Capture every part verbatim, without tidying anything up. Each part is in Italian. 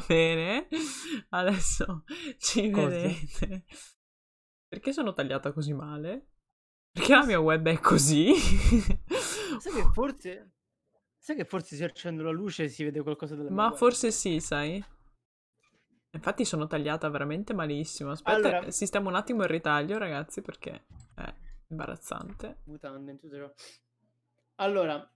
Bene, adesso ci Cosa? vedete. Perché sono tagliata così male? Perché la mia web è così? Sai che forse... Sai che forse se accendo la luce si vede qualcosa della mia Ma web? forse sì, sai? Infatti sono tagliata veramente malissimo. Aspetta, Allora, sistemo un attimo il ritaglio, ragazzi, perché è imbarazzante. mutande in tutto ciò. Allora,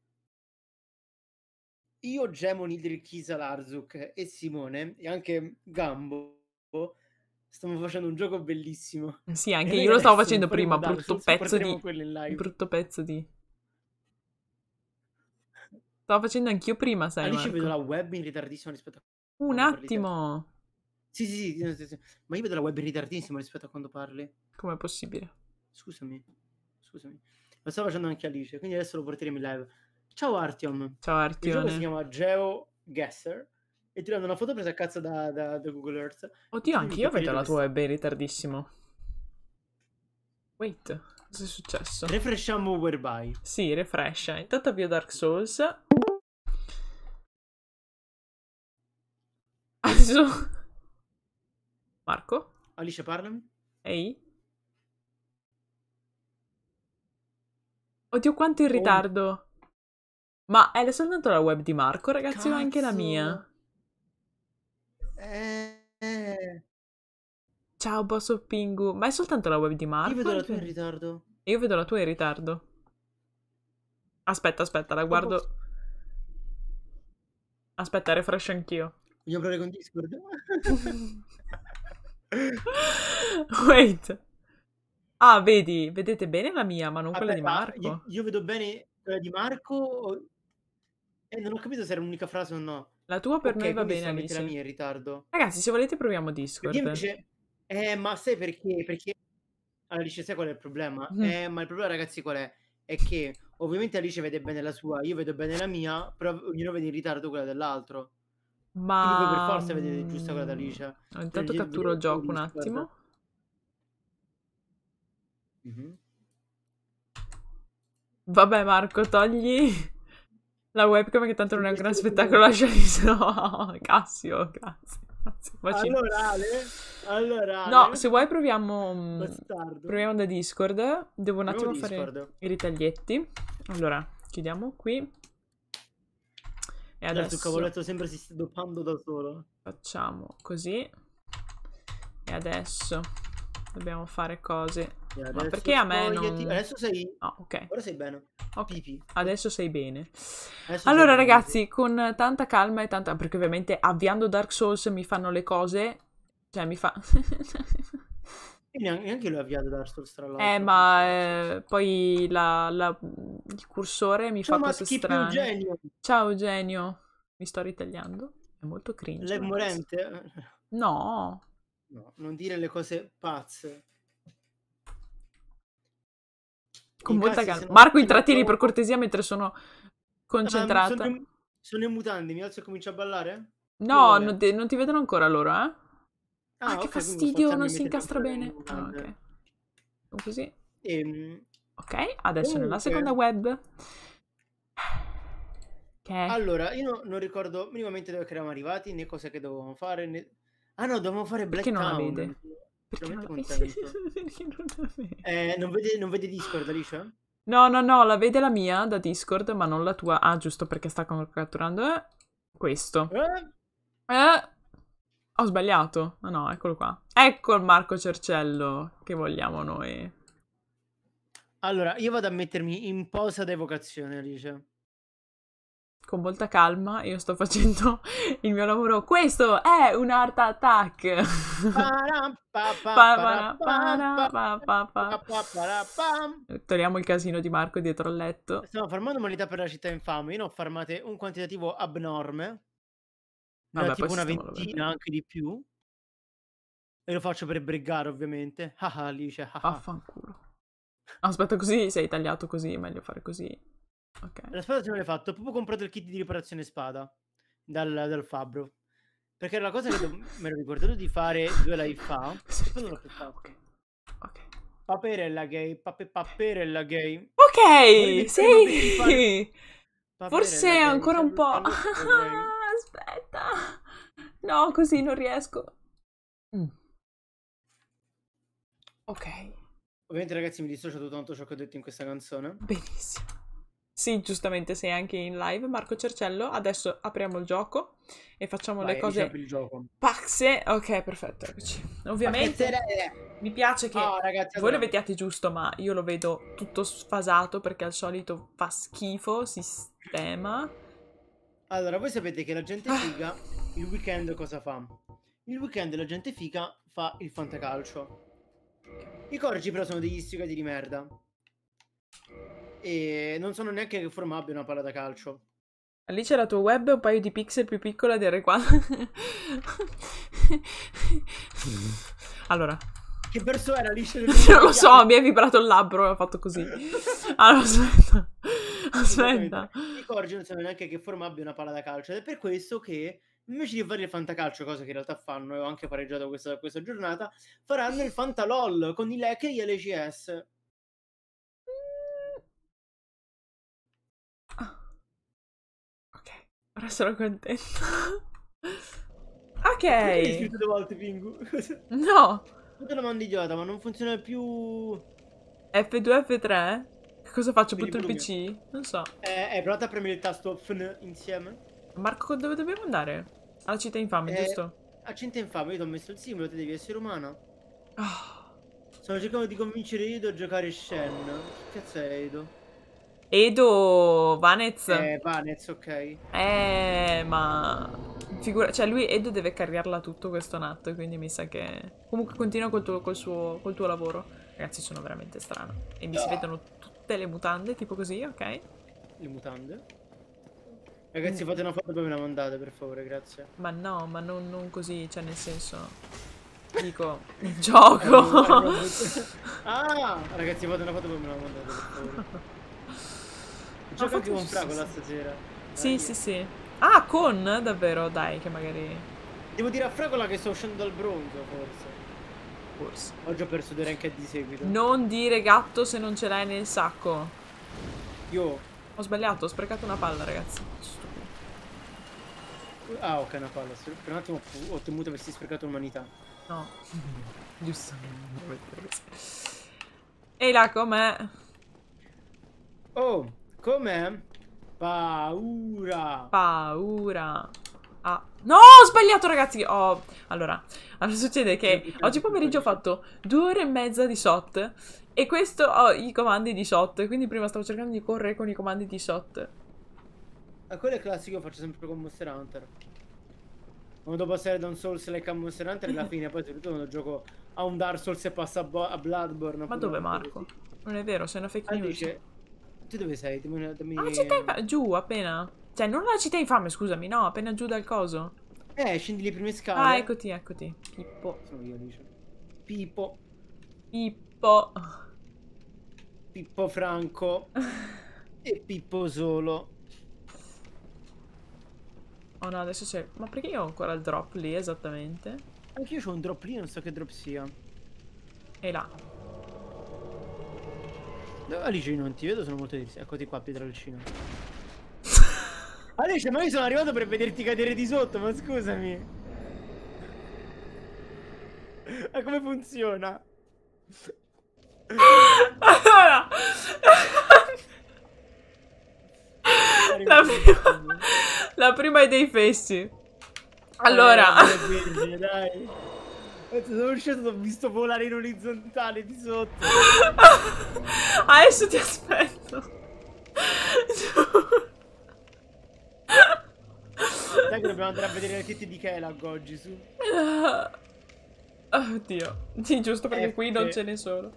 io, Gemoni, Dirkisa, Larzuk e Simone e anche Gambo stiamo facendo un gioco bellissimo. Sì, E anche noi io lo stavo adesso non facendo faremo prima, Dark brutto Souls, pezzo porteremo di... quello in live. Brutto pezzo di... Stavo facendo anch'io prima, sai, Alice vedo la Marco? web in ritardissimo rispetto a Un quando parli te. attimo! Sì, sì, sì, sì, sì. Ma io vedo la web in ritardissimo rispetto a quando parli. Com'è possibile? Scusami, scusami. Lo stavo facendo anche Alice, quindi adesso lo porteremo in live. Ciao Artyom. Ciao Il gioco si Artione. chiama GeoGuessr e ti danno una foto presa a cazzo da, da, da Google Earth. E Oddio, tu anche devi io capire vedo la dove tua sta. web in ritardissimo. Wait, cosa è successo? Refresciamo whereby. Sì, refrescia. Intanto avvio Dark Souls. Adesso... Marco? Alice, parlami. Ehi? Oddio, quanto in Oh, ritardo! Ma è soltanto la web di Marco, ragazzi, o anche la mia? cazzo. Eh, eh. Ciao, boss of Pingu. Ma è soltanto la web di Io Marco? vedo la Anche tua la in mia? ritardo. E io vedo la tua in ritardo. Aspetta, aspetta, la Oh, boss. guardo. Aspetta, refresh anch'io. Vogliamo provare con Discord? Wait. Ah, vedi, vedete bene la mia, ma non quella di Aspetta, io, Marco? io vedo bene quella di Marco. o- Eh, non ho capito se era un'unica frase o no. La tua per noi Ok, va quindi è bene, solamente la Alice. mia in ritardo. Ragazzi, se volete proviamo Perché Discord. invece... Eh, ma sai perché? Perché... Alice, sai qual è il problema? Mm. Eh, ma il problema, ragazzi, qual è? È che ovviamente Alice vede bene la sua, io vedo bene la mia, però ognuno vede in ritardo quella dell'altro. Quindi voi per Ma... forza vedete giusta quella di mm, Alice. Se intanto legge- catturo il vedete solo gioco un Discord. attimo. Mhm. Vabbè, Marco, togli la webcam che tanto non è un gran Questo- spettacolo, lasciali no. Cassio, grazie. grazie. Bacino. Allora, Ale, allora, Ale, No, se vuoi proviamo... mm, bastardo. proviamo da Discord. Devo un attimo Proviamo fare Discord. i ritaglietti. Allora, chiudiamo qui. E Certo, il adesso cavoletto sembra si stia dopando da solo. facciamo così. E adesso dobbiamo fare cose. E Ma adesso perché a me spogliati. non... Adesso sei... Ah, ok. Ora sei bene. Ok, Pipi. adesso sei bene. Adesso Allora sei bene, ragazzi, con tanta calma e tanta... Perché ovviamente avviando Dark Souls mi fanno le cose... Cioè mi fa... E neanche, neanche lui ha avviato Dark Souls, tra l'altro. eh, ma eh, poi la, la- il cursore mi Ciao fa cose Maschip strane. Eugenio. Ciao Eugenio. Mi sto ritagliando. È molto cringe. Lei ma morente? No. No, non dire le cose pazze. Con I molta cazzi, calma. se non Marco, ti intrattieni metto- per cortesia mentre sono Ah, concentrata. sono, in- sono in mutande, mi alzo e comincio a ballare? Chi No, vuole? non ti, non ti vedono ancora loro, eh? Ah, Ah, che ok, quindi posso fastidio, alzarmi non e si mettermi a incastra ballare in bene. Ah, mutande. ok. Così. Ehm, Ok, adesso nella Comunque- seconda web. Ok. allora, io no- non ricordo minimamente dove che eravamo arrivati, né cosa che dovevamo fare, né... Ah no, dovevamo fare Black Perché non la Town. vede? Sono Perché non la veramente vede? contento. Perché non la vede? Eh, non vede, non vede Discord, Alice? No, no, no, la vede la mia da Discord, ma non la tua. Ah, giusto, perché sta con- catturando eh, questo. Eh? Eh, ho sbagliato. Ah no, eccolo qua. Ecco il Marco Cercello che vogliamo noi. Allora, io vado a mettermi in posa da evocazione, Alice. Con molta calma, io sto facendo il mio lavoro. Questo è un art attack. Param, pa, pa, Pa- para, para- pam, pa- pa- pa- pa, pa. pa, para, pam. Togliamo il casino di Marco dietro al letto. Stiamo farmando umanità per la città infame. Io ne ho farmate un quantitativo abnorme. Ne ho Vabbè, tipo poi una sistemiamolo bene. ventina, anche di più. E lo faccio per brigare, ovviamente. Ah, ah, Alice. Ah, ah. Vaffanculo. Aspetta, così sei tagliato così, è meglio fare così. Ok. La spada ce l'ho fatto. Ho proprio comprato il kit di riparazione spada dal, dal fabbro. Perché era la cosa che do- mi ero ricordato di fare due live fa. E poi non l'ho più fatto. Ok. Ok. Paperella gay. Pape, paperella gay. Ok, Volevi- sì. volevi fare- Paperella Forse gay, ancora un sempre po'. il pallotto gay. Aspetta. No, così non riesco. Mm. Ok. Ovviamente ragazzi mi dissocio da tanto ciò che ho detto in questa canzone. Benissimo. Sì, giustamente sei anche in live, Marco Cercello. Adesso apriamo il gioco e facciamo Vai, le cose il gioco. pazze. Ok, perfetto, eccoci. Ovviamente mi piace che oh, ragazzi, voi allora... lo vediate giusto, ma io lo vedo tutto sfasato perché al solito fa schifo, sistema. Allora, voi sapete che la gente figa il weekend cosa fa? Il weekend la gente figa fa il fantacalcio. I corgi però sono degli sfigati di merda. E non sanno neanche che forma abbia una palla da calcio. Lì c'è la tua web un paio di pixel più piccola del qua. Allora. Che persona era lì? Non lo so, mi è vibrato il labbro e ho fatto così. Allora, aspetta. Aspetta. I corgi non sanno neanche che forma abbia una palla da calcio. Ed è per questo che invece di fare il fantacalcio, cosa che in realtà fanno, e ho anche pareggiato questa, questa giornata, faranno il fantalol con i L E C e gli L C S. Ora sono contenta. Ok. Hai scritto due volte, Pingu? No. Non te lo mando idiota, ma non funziona più... F due, F tre? Che cosa faccio? Butto il P C? Non so. Eh, eh, provate a premere il tasto F N insieme. Marco, dove dobbiamo andare? Alla città infame, eh, giusto? A città infame, io ti ho messo il simbolo, te devi essere umana. Oh. Stavo cercando di convincere Edo a giocare Shen. Che cazzo è Edo? Edo Vanez. Eh, Vanez, ok. Eh, ma... Figura... Cioè, lui, Edo, deve carriarla tutto questo natto, quindi mi sa che... Comunque continua col tuo, col suo, col tuo lavoro. Ragazzi, sono veramente strano. E mi no. si vedono tutte le mutande, tipo così, ok? Le mutande? Ragazzi, mm. fate una foto e poi me la mandate, per favore, grazie. Ma no, ma non, non così, cioè, nel senso... Dico, il gioco! Ah, ragazzi, fate una foto e poi me la mandate, per favore. Gioco anche con Fragola stasera. Sì, dai. sì, sì. Ah, con? Davvero? Dai, che magari... Devo dire a Fragola che sto uscendo dal bronzo, forse. Forse. Oggi ho perso due rank di seguito. Non dire gatto se non ce l'hai nel sacco. Io? Ho sbagliato, ho sprecato una palla, ragazzi. Stupido. Ah, ok, una palla. Per un attimo ho temuto avessi sprecato l'umanità. No. Giusto. Ehi là, com'è? Oh, com'è? Paura. Paura. Ah. No, ho sbagliato, ragazzi. Oh. Allora, allora succede che oggi pomeriggio ho fatto due ore e mezza di S O T e questo ho i comandi di S O T, quindi prima stavo cercando di correre con i comandi di S O T. A quello è classico, faccio sempre con Monster Hunter. Quando devo passare da un Souls like a Monster Hunter alla fine, poi soprattutto quando gioco a un Dark Souls e passa a, a Bloodborne. Ma dove, Marco? Così. Non è vero, sei una fake news. Dice, tu dove sei? Dammi, dammi... Ah, città infame, giù appena. Cioè, non la città infame, scusami, no, appena giù dal coso. Eh, scendi le prime scale. Ah, eccoti, eccoti. Pippo. Sono io, dice. Pippo. Pippo. Pippo Franco. E Pippo solo. Oh no, adesso c'è... Ma perché io ho ancora il drop lì, esattamente? Anche io ho un drop lì, non so che drop sia. E là. Alice, io non ti vedo, sono molto diversi. Eccoti qua, Pietralcino. Alice, ma io sono arrivato per vederti cadere di sotto, ma scusami. Ma come funziona? Allora... La prima... La prima è dei fessi. Allora... Eh, vergine, dai. Sono uscito, ho visto volare in orizzontale di sotto. Adesso ti aspetto. Dai che dobbiamo andare a vedere le tette di Kelag oggi, su. Oddio. Sì, giusto perché F. qui non ce ne sono.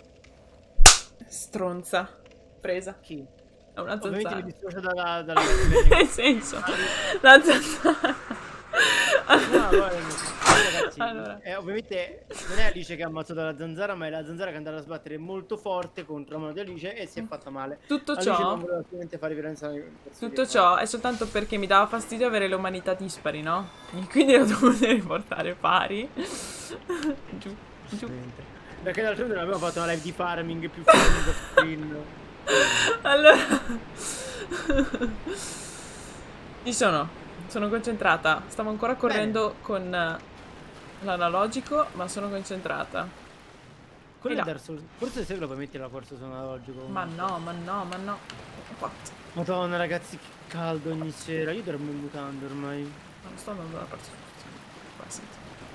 Stronza. Presa. Chi? È una zanzara. Ovviamente mi dissocio dalla... dalla... Nel senso, la zanzara. No, guarda, ragazzi, allora. eh, ovviamente non è Alice che ha ammazzato la zanzara, ma è la zanzara che è andata a sbattere molto forte contro la mano di Alice e si è fatta male. Tutto Alice ciò, non voleva assolutamente fare violenza. tutto ciò è soltanto perché mi dava fastidio avere le umanità dispari, no? E quindi le ho dovute riportare pari. Giù, giù. Perché d'altronde non abbiamo fatto una live di farming più farming screen. Allora, ci sono Sono concentrata. Stavo ancora correndo Bene. con eh, l'analogico, ma sono concentrata. Quello E è là. Dark Souls. Forse se lo puoi mettere la forza su analogico. Ma Comunque. no, ma no, ma no. What? Madonna ragazzi, che caldo ogni sera. Io dormo in mutande ormai. Non sto andando dalla parte giusta. Qua, senti.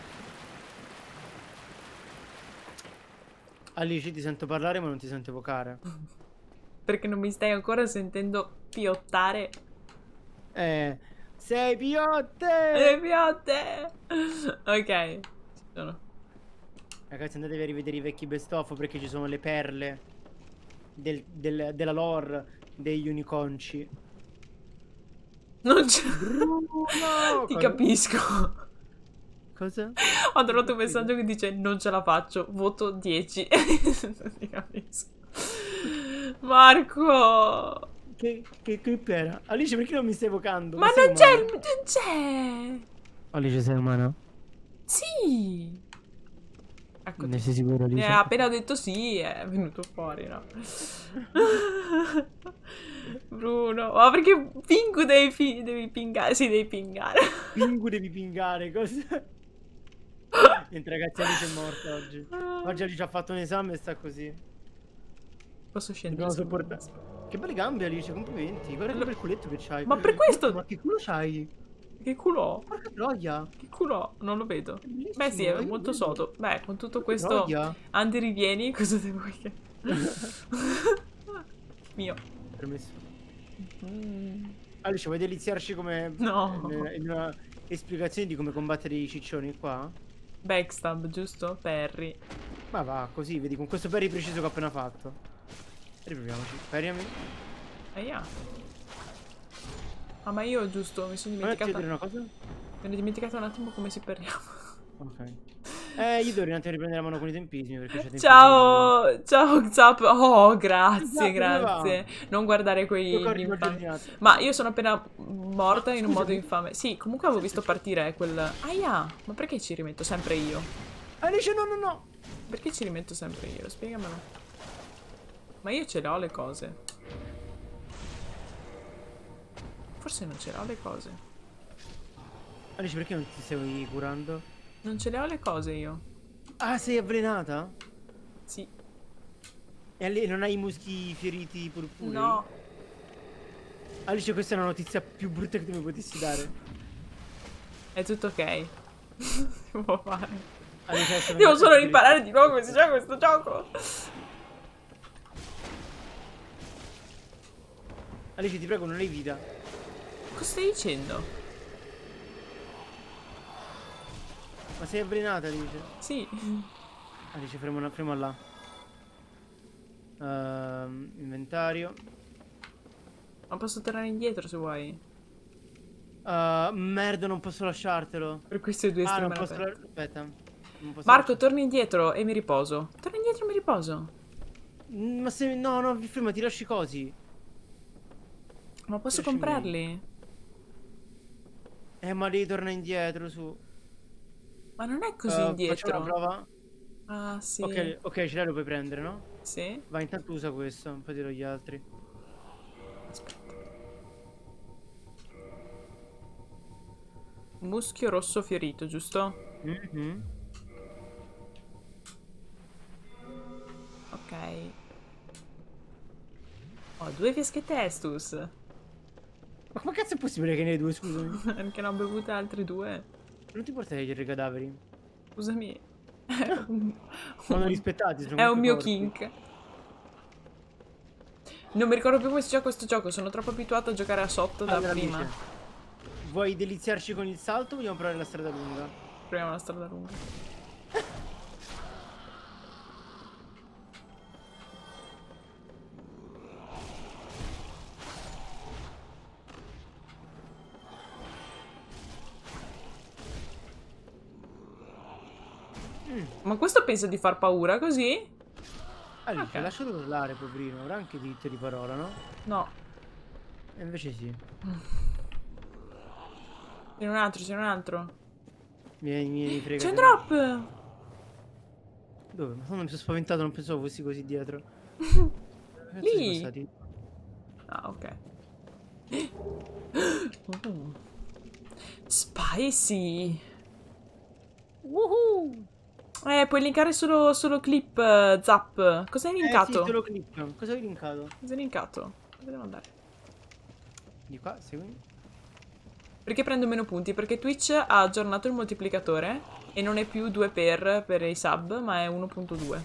Alice, ti sento parlare ma non ti sento evocare. Perché non mi stai ancora sentendo piottare? Eh, sei Le piotte! piotte! Ok, ci sono. Ragazzi, andatevi a rivedere i vecchi best of perché ci sono le perle del- del- della lore degli uniconci. Non c'è... Bruno! Ti Cosa? capisco. Cosa? Ho trovato un messaggio che dice non ce la faccio, voto dieci. Ti capisco. Marco! Che, che clip era? Alice, perché non mi stai evocando? Ma sei non c'è il... umana? non c'è! Alice, sei umana? Sì! Ecco. Ne sei sicuro, Eh, Alice? appena ho detto sì, è venuto fuori, no? Bruno, ma perché Pingu devi, fi- devi pingare? Sì, devi pingare. Pingu devi pingare, cosa? Niente ragazzi, Alice è morta oggi. Oggi Alice ha fatto un esame e sta così. Posso scendere? Dobbiamo secondo me? sopportare. Che belle gambe Alice, complimenti. Guarda che Allo- bel culetto che c'hai. Ma per questo... Ma che culo c'hai? Che culo ho? Porca troia. Che culo ho? Non lo vedo. È bellissimo. Beh sì, è io lo molto vedo. sodo. Beh, con tutto Porca questo troia. antirivieni, cosa devo che... Mio. Permesso. Mm, Alice, vuoi deliziarci come... No. in- in una esplicazione di come combattere i ciccioni qua? Backstab, giusto? Perry. Ma va, così, vedi, con questo parry preciso che ho appena fatto. Riproviamoci. Parriami. Aia. Ah, ma io giusto, mi sono Vuoi dimenticata... chiedere una cosa? Mi ero dimenticata un attimo come si parliamo. Ok. Eh, io dovrei un attimo riprendere la mano con i tempismi perché c'è tempismi. Ciao, ciao Zap. Oh, grazie, Zap, come va? grazie. Non guardare quei Io corri gli oggi infami. ordinato. Ma io sono appena morta Ma in un modo scusami. infame. Sì, comunque avevo visto partire quel... Aia, ma perché ci rimetto sempre io? Alice, no, no, no. Perché ci rimetto sempre io? Spiegamelo. Ma io ce le ho le cose. Forse non ce le ho le cose. Alice, perché non ti stai curando? Non ce le ho le cose io. Ah, sei avvelenata? Sì. E lì non hai i muschi fioriti purpurei? No. Alice, questa è una notizia più brutta che tu mi potessi dare. È tutto ok. Si può fare. Alice, adesso Devo vengo- solo imparare di nuovo come si gioca questo gioco. Alice, ti prego, non hai vita. Cosa stai dicendo? Ma sei avvelenata, Alice? Sì. Alice, fermo, fermo là. Ehm, inventario. Ma posso tornare indietro se vuoi. Uh, merda, non posso lasciartelo. Per queste due Ah, non estreme posso... aperte. la- Aspetta. Non posso Marco, torni indietro e mi riposo. Torni indietro e mi riposo. lasci- Ma se... No, no, ferma, ti lasci cosi. Ma posso Lasciami comprarli? Eh, ma devi tornare indietro, su. Ma non è così Uh, Facciamo indietro. una prova? Ah, sì. Ok, ok, ce l'hai, lo puoi prendere, no? Sì? Vai, intanto usa questo, poi tiro gli altri. Aspetta. Muschio rosso fiorito, giusto? Mhm. Ok. Ho due fiaschette Estus. Ma come cazzo è possibile che ne hai due, scusami? Perché ne ho bevute altre due. Non ti portare dietro i cadaveri? Scusami. È un, Sono rispettati, sono è un comunque mio corpi. kink. Non mi ricordo più come si gioca questo gioco. Sono troppo abituato a giocare a sotto da Allora, prima. amici, vuoi deliziarci con il salto o vogliamo provare la strada lunga? Proviamo la strada lunga. Mm. Ma questo pensa di far paura così? Alice, Ok. lascialo urlare, poverino. Avrà anche diritto di parola, no? No. E invece sì. C'è un altro, c'è un altro. Vieni, vieni, frega. C'è un drop! Dove? Ma non mi sono spaventato, non pensavo fossi così dietro. Cazzo Lì. siamo stati? Ah, ok. Oh. Spicy. Woohoo. Eh, puoi linkare solo, solo clip, uh, Zap. Cosa hai linkato? Eh sì, solo clip. Cosa hai linkato? Cosa hai linkato? Dove devo andare? Di qua, segui. Perché prendo meno punti? Perché Twitch ha aggiornato il moltiplicatore e non è più due per per i sub, ma è uno punto due.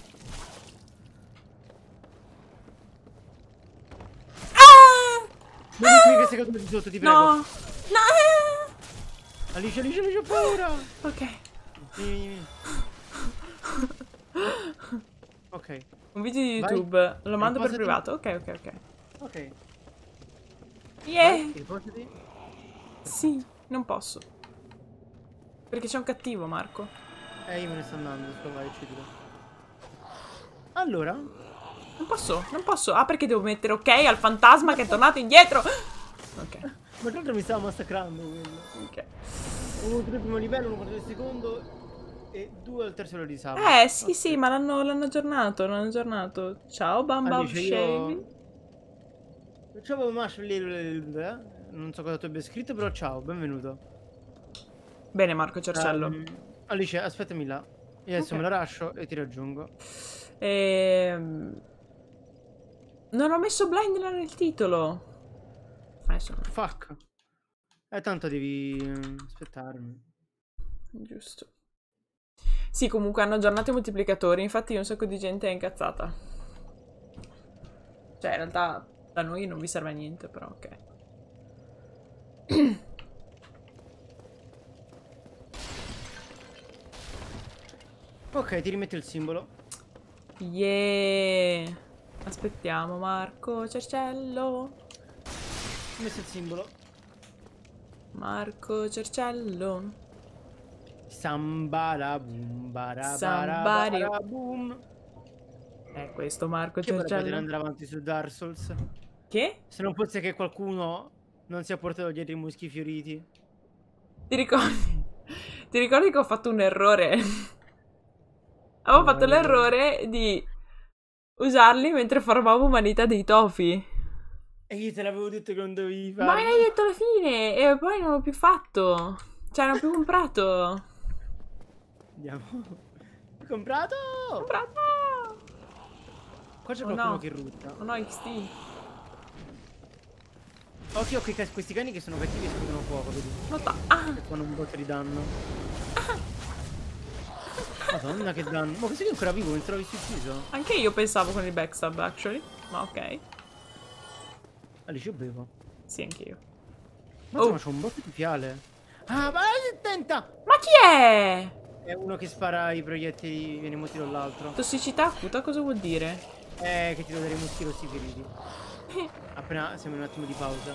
Ah! Non ah! che sei caduto di sotto, ti prego. No! No! Alice, Alice, Alice, ho paura! Ok. Vieni, vieni, vieni. Ok. Un video di YouTube. Vai. Lo mando per privato. Ok, ok, ok. Ok. Yeah! Vai, sì, non posso. Perché c'è un cattivo, Marco. Eh, io me ne sto andando, sto vai, uccidilo. Allora? Non posso, non posso. Ah, perché devo mettere ok al fantasma che è tornato indietro. Ok. Ma tra l'altro mi stava massacrando quello. Ok. Uno per il primo livello, uno per il secondo e due al terzo livello di sabato. Eh, sì, okay. Sì, ma l'hanno aggiornato, l'hanno aggiornato. Ciao, Bamba Shave. Ciao, Marshall. Non so cosa tu abbia scritto, però ciao, benvenuto. Bene, Marco Cercello. Um, Alice, aspettami là. Io adesso okay. me la lascio e ti raggiungo. Ehm... Non ho messo blind nel titolo. Adesso. Fuck. Eh, tanto devi aspettarmi. Giusto. Sì, comunque hanno aggiornato i moltiplicatori. Infatti un sacco di gente è incazzata. Cioè, in realtà da noi non vi serve a niente, però ok. Ok, ti rimetto il simbolo. Yeah. Aspettiamo Marco Cercello. Ho messo il simbolo. Marco Cercello. Sambarabum barabaraboom. È questo Marco che Cercello. Poter andare avanti su Dark Souls. Che? Se non fosse che qualcuno non si è portato dietro i muschi fioriti. Ti ricordi? Ti ricordi che ho fatto un errore? Avevo fatto l'errore di usarli mentre formavo umanità dei topi. E io te l'avevo detto che non dovevi fare. Ma me l'hai detto alla fine e poi non l'ho più fatto. Cioè non ho più comprato. Andiamo. Comprato! Comprato! Qua c'è oh qualcuno no. che rutta. Oh no, X T. Occhio che questi cani che sono cattivi e sputano fuoco, vedi? Nota. Ah. Che fanno un botto di danno. Ah. Madonna che danno. Ma questo qui è ancora vivo, non te l'avevi ucciso? Anche io pensavo con il backstab, actually. Ma ok. Alice, io bevo. Sì, anche io. Ma oh. c'ho un botto di fiale. Ah, ma attenta! Ma chi è? È uno che spara i proiettili, viene un tiro all'altro. Tossicità acuta cosa vuol dire? Eh, che ti devo dare i muschi rossi feriti. Appena siamo in un attimo di pausa.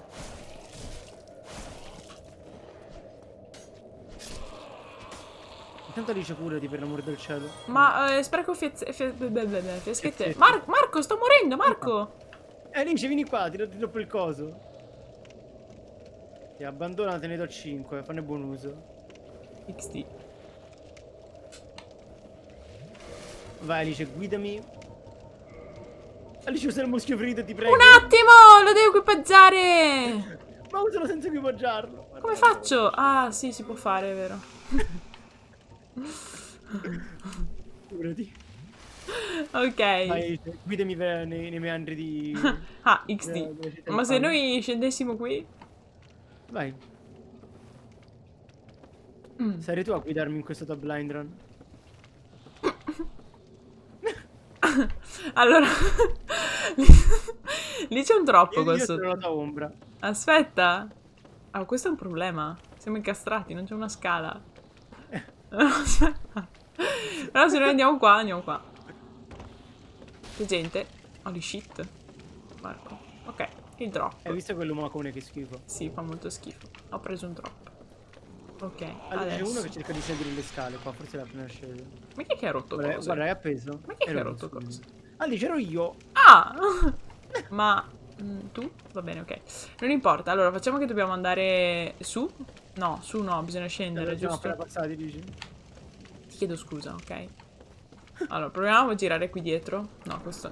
Intanto Alice curati per l'amor del cielo. Ma eh, spreco fiezze, fie, fieschette. Mar Marco, sto morendo, Marco! Eh, Alice, vieni qua, ti do troppo il coso. Ti abbandona, te ne do cinque, fanne buon uso. X D. Vai Alice, guidami. Alice, usa il muschio ferito, ti prego. Un attimo, lo devo equipaggiare. Ma usalo senza equipaggiarlo. Guarda. Come faccio? Ah, sì, si può fare, è vero. Curati. Ok. Vai, guidami nei, nei meandri di... ah, X D. Ma se noi scendessimo qui? Vai. Mm. Sarei tu a guidarmi in questo top blind run? Allora lì c'è un troppo. Io, questo. Io sono la ombra. Aspetta. Ah, questo è un problema. Siamo incastrati, non c'è una scala. Aspetta. Però se noi andiamo qua, andiamo qua. Che gente. Holy shit. Marco. Ok, il drop. Hai visto quello macone che schifo? Sì, fa molto schifo. Ho preso un drop. Ok, allora c'è adesso. uno che cerca di salire le scale qua, forse l'ha appena sceso. Ma chi è che ha rotto guarda, cose? Guarda, è appeso. Ma chi è che ha rotto cose? Ah, lì c'ero io. Ah! Ma mm, tu? Va bene, ok. Non importa, allora facciamo che dobbiamo andare su. No, su no, bisogna scendere, giusto? giusto? Passati, dici? Ti chiedo scusa, ok? Allora, proviamo a girare qui dietro. No, questo no.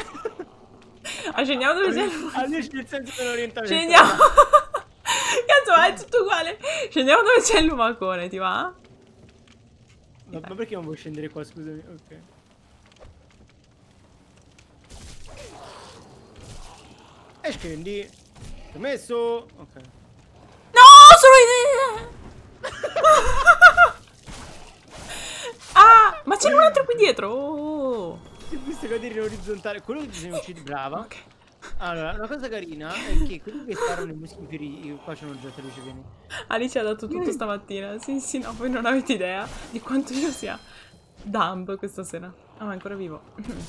Ah, scendiamo dove siamo? Ah, nel senso dell'orientamento. Scendiamo. Cazzo, è tutto uguale. Scendiamo dove c'è il lumacone, ti va? Ma, ma perché non vuoi scendere qua, scusami? Ok. E scendi. Permesso. Ok. No, sono idee. Ah, ma c'è un altro qui dietro. Oh. Ti ho visto cadere in orizzontale. Quello che bisogna uccidere. Brava. Ok. Allora, una cosa carina è che quelli che sparano i muschi feriti. Qua c'è un oggetto, Alice, vieni. Alice ha dato tutto stamattina. Sì, sì, no, voi non avete idea di quanto io sia dumb questa sera. Ah, ma è ancora vivo.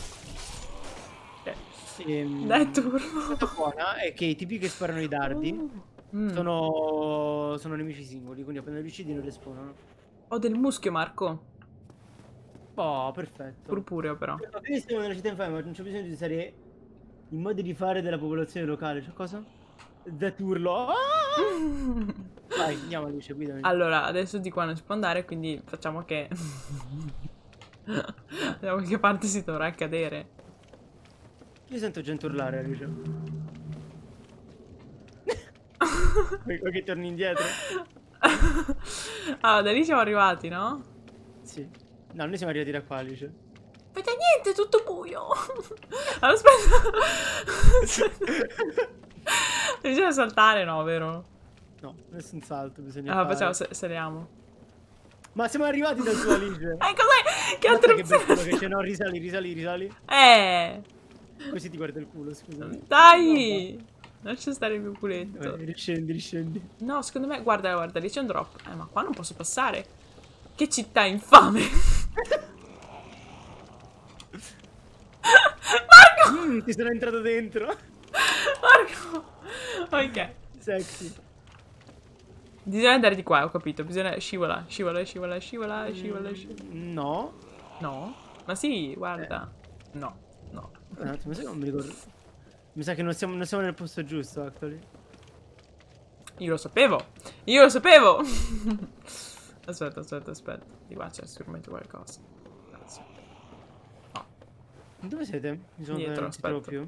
Ehm, Dai, turbo. La cosa buona è che i tipi che sparano i dardi Mm. sono, sono nemici singoli, quindi appena li uccidi non respawnano. Ho del muschio, Marco. Oh, perfetto. Purpureo, però. Va benissimo nella città infame, ma non c'è bisogno di usare i modi di fare della popolazione locale. C'è cosa? Zaturlo. Ah! Vai, andiamo Alice, guidami. Allora, adesso di qua non si può andare, quindi facciamo che... Vediamo che parte si dovrà cadere. Io sento gente urlare, Alice. Vuoi che torni indietro? Allora, da lì siamo arrivati, no? Sì. No, noi siamo arrivati da qua, Alice. Aspetta, niente, è tutto buio. Allora, aspetta. Bisogna saltare, no, vero? No, nessun salto, bisogna Allora, fare. facciamo, saliamo. Ma siamo arrivati dal tuo Alice. Eh, cos'è? Che Guarda altro che bel culo che c'è, no, risali, risali, risali. Eh, Così ti guarda il culo, scusa. dai. Lascia stare il mio culetto. Vai, riscendi, riscendi. No, secondo me, guarda, guarda, lì c'è un drop. Eh, ma qua non posso passare. Che città infame. Marco! Mm, ti sono entrato dentro. Marco! Ok. Sexy. Bisogna andare di qua, ho capito. Bisogna scivola, scivola, scivola, scivola, scivola, scivola. No. No? Ma sì, guarda. No, no. Un attimo, se non mi ricordo. Mi sa che non siamo, non siamo nel posto giusto, actually. Io lo sapevo. Io lo sapevo. Aspetta, aspetta, aspetta. Di qua c'è sicuramente qualcosa. Grazie. No. Dove siete? Mi sono Dietro, non ti trovo aspetta. più.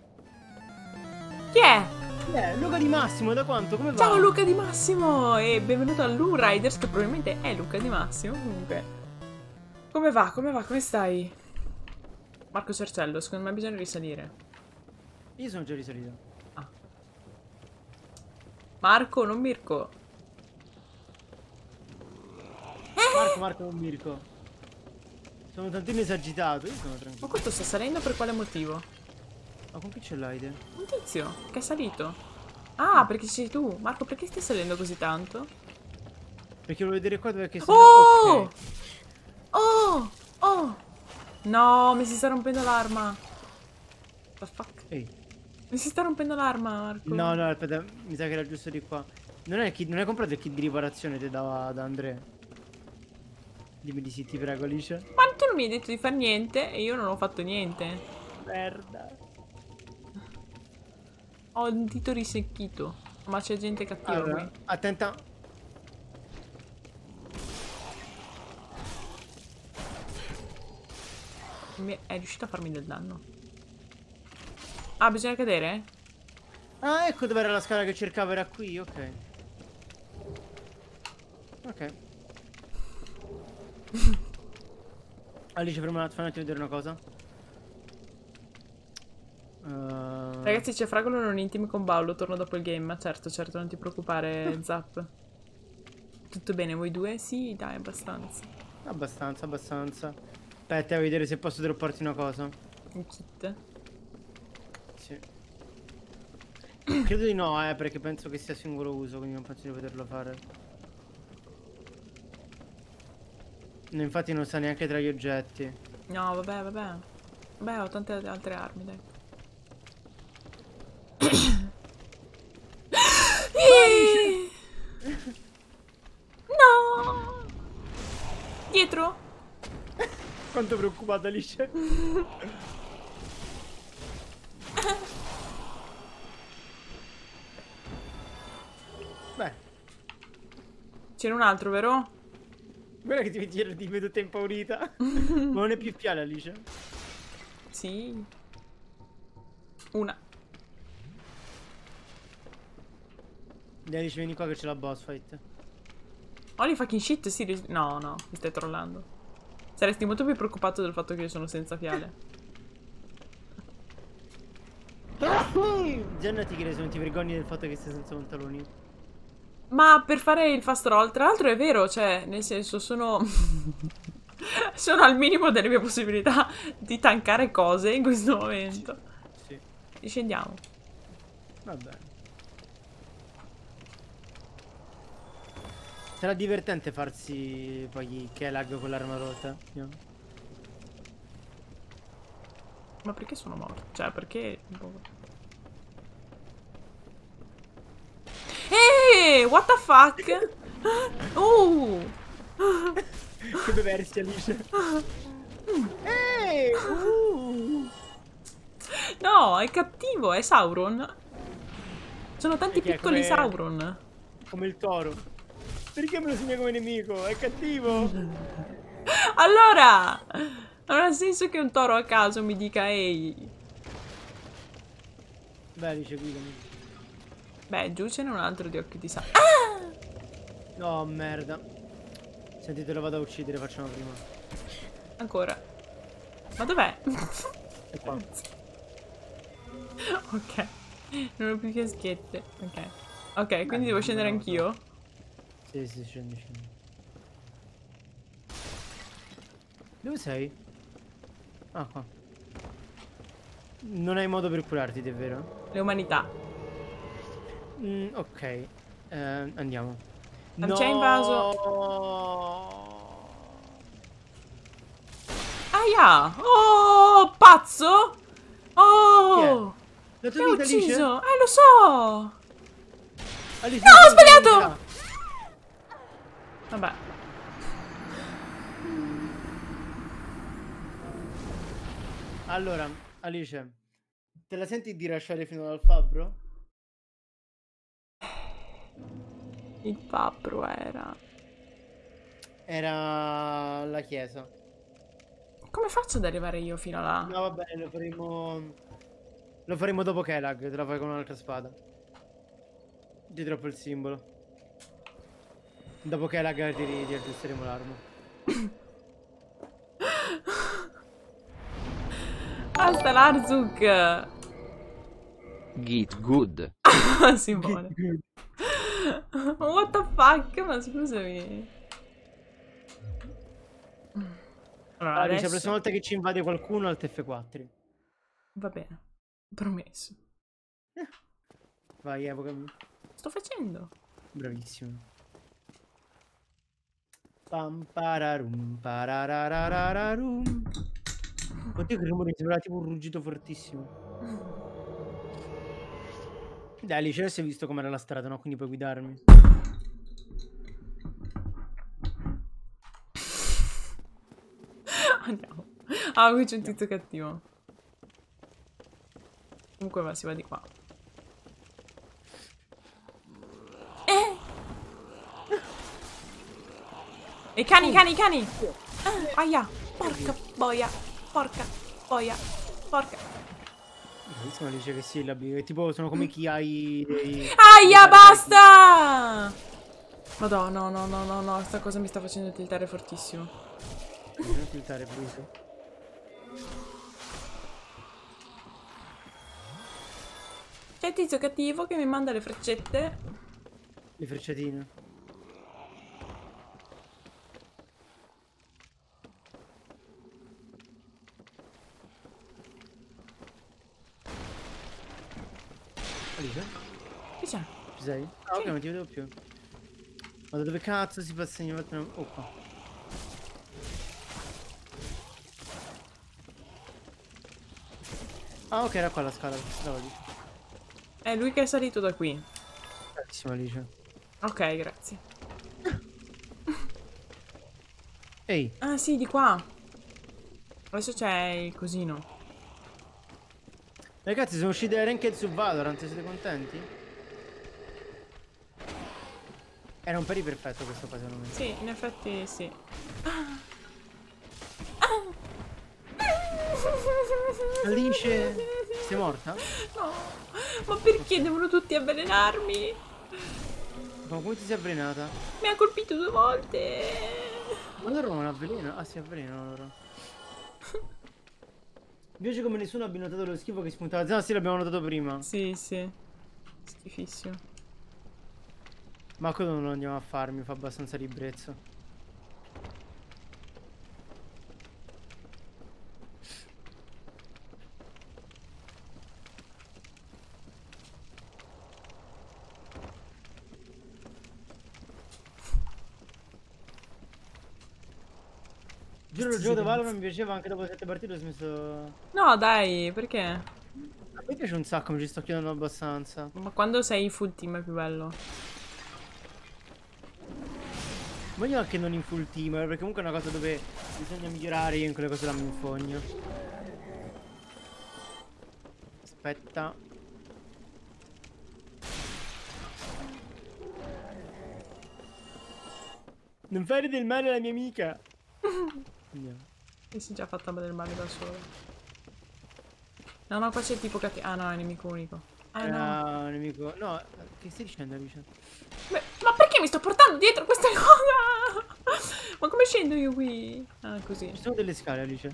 Chi è? Eh, Luca Di Massimo, da quanto? Come va? Ciao Luca Di Massimo e benvenuto a Lou Riders, che probabilmente è Luca Di Massimo. Comunque, come va? Come va? Come stai? Marco Cercello, secondo me bisogna risalire. Io sono già risalito. Ah. Marco, non Mirko. Marco, Marco, non Mirko. Sono tantino esagitato. Io sono tranquillo. Ma questo sta salendo per quale motivo? Ma con chi ce l'hai te? Un tizio che è salito. Ah, perché sei tu. Marco, perché stai salendo così tanto? Perché volevo vedere qua dove che sei. Oh! Ok. Oh! Oh! No, mi si sta rompendo l'arma. What the fuck? Ehi. Mi si sta rompendo l'arma, Marco. No, no, aspetta, mi sa che era giusto di qua. Non è kit, non hai comprato il kit di riparazione che dava da Andrea? Dimmi di sì, ti prego, Alice. Ma tu non mi hai detto di fare niente e io non ho fatto niente. Merda. Ho un dito risecchito. Ma c'è gente cattiva Allora, qui. attenta. Mi- È riuscito a farmi del danno. Ah, bisogna cadere? Ah, ecco dove era la scala che cercavo, era qui, ok. Ok. Alice, ferma un attimo, fammi un attimo vedere una cosa. Uh... Ragazzi, c'è Fragolo non intimi con Paolo. Torno dopo il game. Ma certo, certo, non ti preoccupare, Zap. Tutto bene, voi due? Sì, dai, abbastanza. Abbastanza, abbastanza. Aspetta, a vedere se posso dropparti una cosa. Un kit. Sì. Credo di no, eh, perché penso che sia singolo uso, quindi non penso di poterlo fare. No, infatti non sta neanche tra gli oggetti. No, vabbè, vabbè. Vabbè, ho tante altre armi, dai. No! Dietro? Quanto preoccupata Alice. Beh, C'era un altro, vero? guarda che ti vedo, ti vedo te impaurita. Ma non è più piale, Alice? Sì. Una. Alice, vieni qua che c'è la boss fight. Holy fucking shit, sì. No, no, mi stai trollando. Saresti molto più preoccupato del fatto che io sono senza fiale. Gianna ti chiede se non ti vergogni del fatto che stai senza pantaloni. Ma per fare il fast roll, tra l'altro è vero, cioè, nel senso, sono... sono al minimo delle mie possibilità di tankare cose in questo momento. Sì. Discendiamo. Va bene. Sarà divertente farsi poi Kelag con l'arma rotta. No? Ma perché sono morto? Cioè, perché... Eeeh, what the fuck? Uh! Che beversi, Alice. Eeeh! Uh! No, è cattivo, è Sauron. Sono tanti Perché è piccoli come- Sauron. Come il toro. Perché me lo segna come nemico? È cattivo. Allora, non ha senso che un toro a caso mi dica ehi. Beh, Alice, guidami. Beh, giù ce n'è un altro di occhi di sangue. No, merda. Senti, te lo vado a uccidere, facciamo prima. Ancora. Ma dov'è? È qua. Ok. Non ho più fiaschette. Ok. Ok, quindi devo scendere anch'io? Sì, sì, scendi, scendi. Dove sei? Ah, qua. Non hai modo per curarti, è vero? Le umanità. Mm, ok. Eh, andiamo. Non c'è invaso. Aia! Oh, pazzo! Oh! La Mi tua ha vita, Alice? ucciso! Eh, lo so! Alice, No, ho la tua sbagliato! vita. Vabbè. Allora, Alice, te la senti di lasciare fino al fabbro? Il fabbro era... Era la chiesa. Come faccio ad arrivare io fino là? No, va bene, lo faremo. Lo faremo dopo Kelag, te la fai con un'altra spada. Di troppo il simbolo. Dopo Kelag ti, ti aggiusteremo l'arma. Basta l'Arzuk! Git good. Simone. What the fuck? Ma scusami. Allora, Alice, la adesso... prossima volta che ci invade qualcuno alt F quattro. Va bene. Promesso. Vai, evocami. Sto facendo. Bravissimo. Pam pararum parararararum. Oddio, che rumore, sembrava tipo un ruggito fortissimo. Dai, Alice, adesso hai visto com'era la strada, no? Quindi puoi guidarmi. Andiamo. Ah, qui c'è un tizio cattivo. Comunque va, si va di qua. Eh! E cani, cani, cani! Ah, aia! Porca boia! Porca boia! Porca... Bellissimo, Alice, che sillabi. È tipo, sono come chi hai dei... Aia, dei basta! Madonna, no, no, no, no, no, sta cosa mi sta facendo tiltare fortissimo. Non tiltare, Bruce. C'è il tizio cattivo che mi manda le freccette. Le frecciatine. Alice? Che c'è? Ci sei? Ah, ok, non ti vedevo più. Ma da dove cazzo si passa ogni volta? Oh, qua. Ah, ok, era qua la scala. Stava lì. È lui che è salito da qui. Bravissima, Alice. Ok, grazie. Ehi, Ah, sì, di qua. Adesso c'è il cosino. ragazzi, sono uscite le ranked su Valorant, siete contenti? Era un pari perfetto questo qua, secondo me. Sì, in effetti sì. Alice, sei morta? No, ma perché devono tutti avvelenarmi? Ma come ti sei avvelenata? Mi ha colpito due volte. Ma loro non avvelenano? Ah, si avvelenano loro. Mi piace come nessuno abbia notato lo schifo che spuntava la zona. Sì, l'abbiamo notato prima. Sì, sì. Schifissimo. Ma quello non lo andiamo a fare, mi fa abbastanza ribrezzo. Giuro, il gioco di Valorant mi piaceva anche dopo sette partite, ho smesso... No, dai, perché? A me piace un sacco, mi ci sto chiedendo abbastanza. Ma quando sei full team è più bello. Voglio anche non in full team, perché comunque è una cosa dove bisogna migliorare, io in quelle cose là mi infogno. Aspetta. Non fare del male alla mia amica. Andiamo. E si è già fatta del male da solo. No, no, qua c'è tipo cattivo. Ah no, è nemico unico. Ah no. No, nemico. No, che stai dicendo, Alice? Beh, ma perché mi sto portando dietro questa cosa? Ma come scendo io qui? Ah, così. Ci sono delle scale, Alice.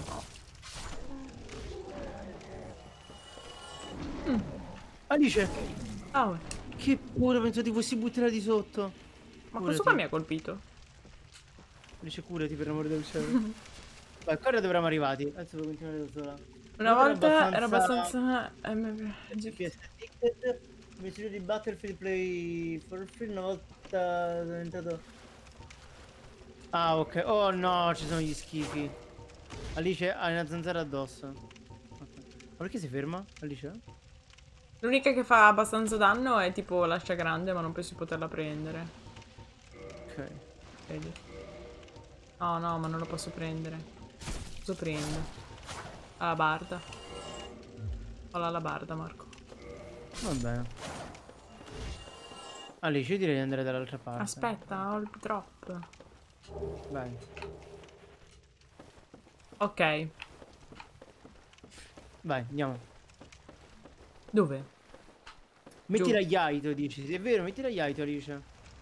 Mm. Alice! Ah, uè. Che paura, penso ti fossi buttare di sotto. Ma Curati. questo qua mi ha colpito. Alice, curati per l'amore del cielo. Vai, qua dovremmo arrivati. Adesso devo continuare da sola. Una Era volta era abbastanza- abbastanza... G P S Ticket, messaggio di Battlefield Play for Free, una volta sono diventato... Ah, ok. Oh no, ci sono gli schifi. Alice, hai una zanzara addosso. Okay. Ma perché si ferma, Alice? L'unica che fa abbastanza danno è tipo l'ascia grande, ma non penso di poterla prendere. Ok. Vedi? No, no, ma non lo posso prendere. Cosa prendo? La barda. Ho la barda, Marco. Va bene. Alice, io direi di andare dall'altra parte. Aspetta, ho il drop. Vai. Ok. Vai, andiamo. Dove? Metti Giù. la Yaito, dici. È vero, metti la Yaito, Alice.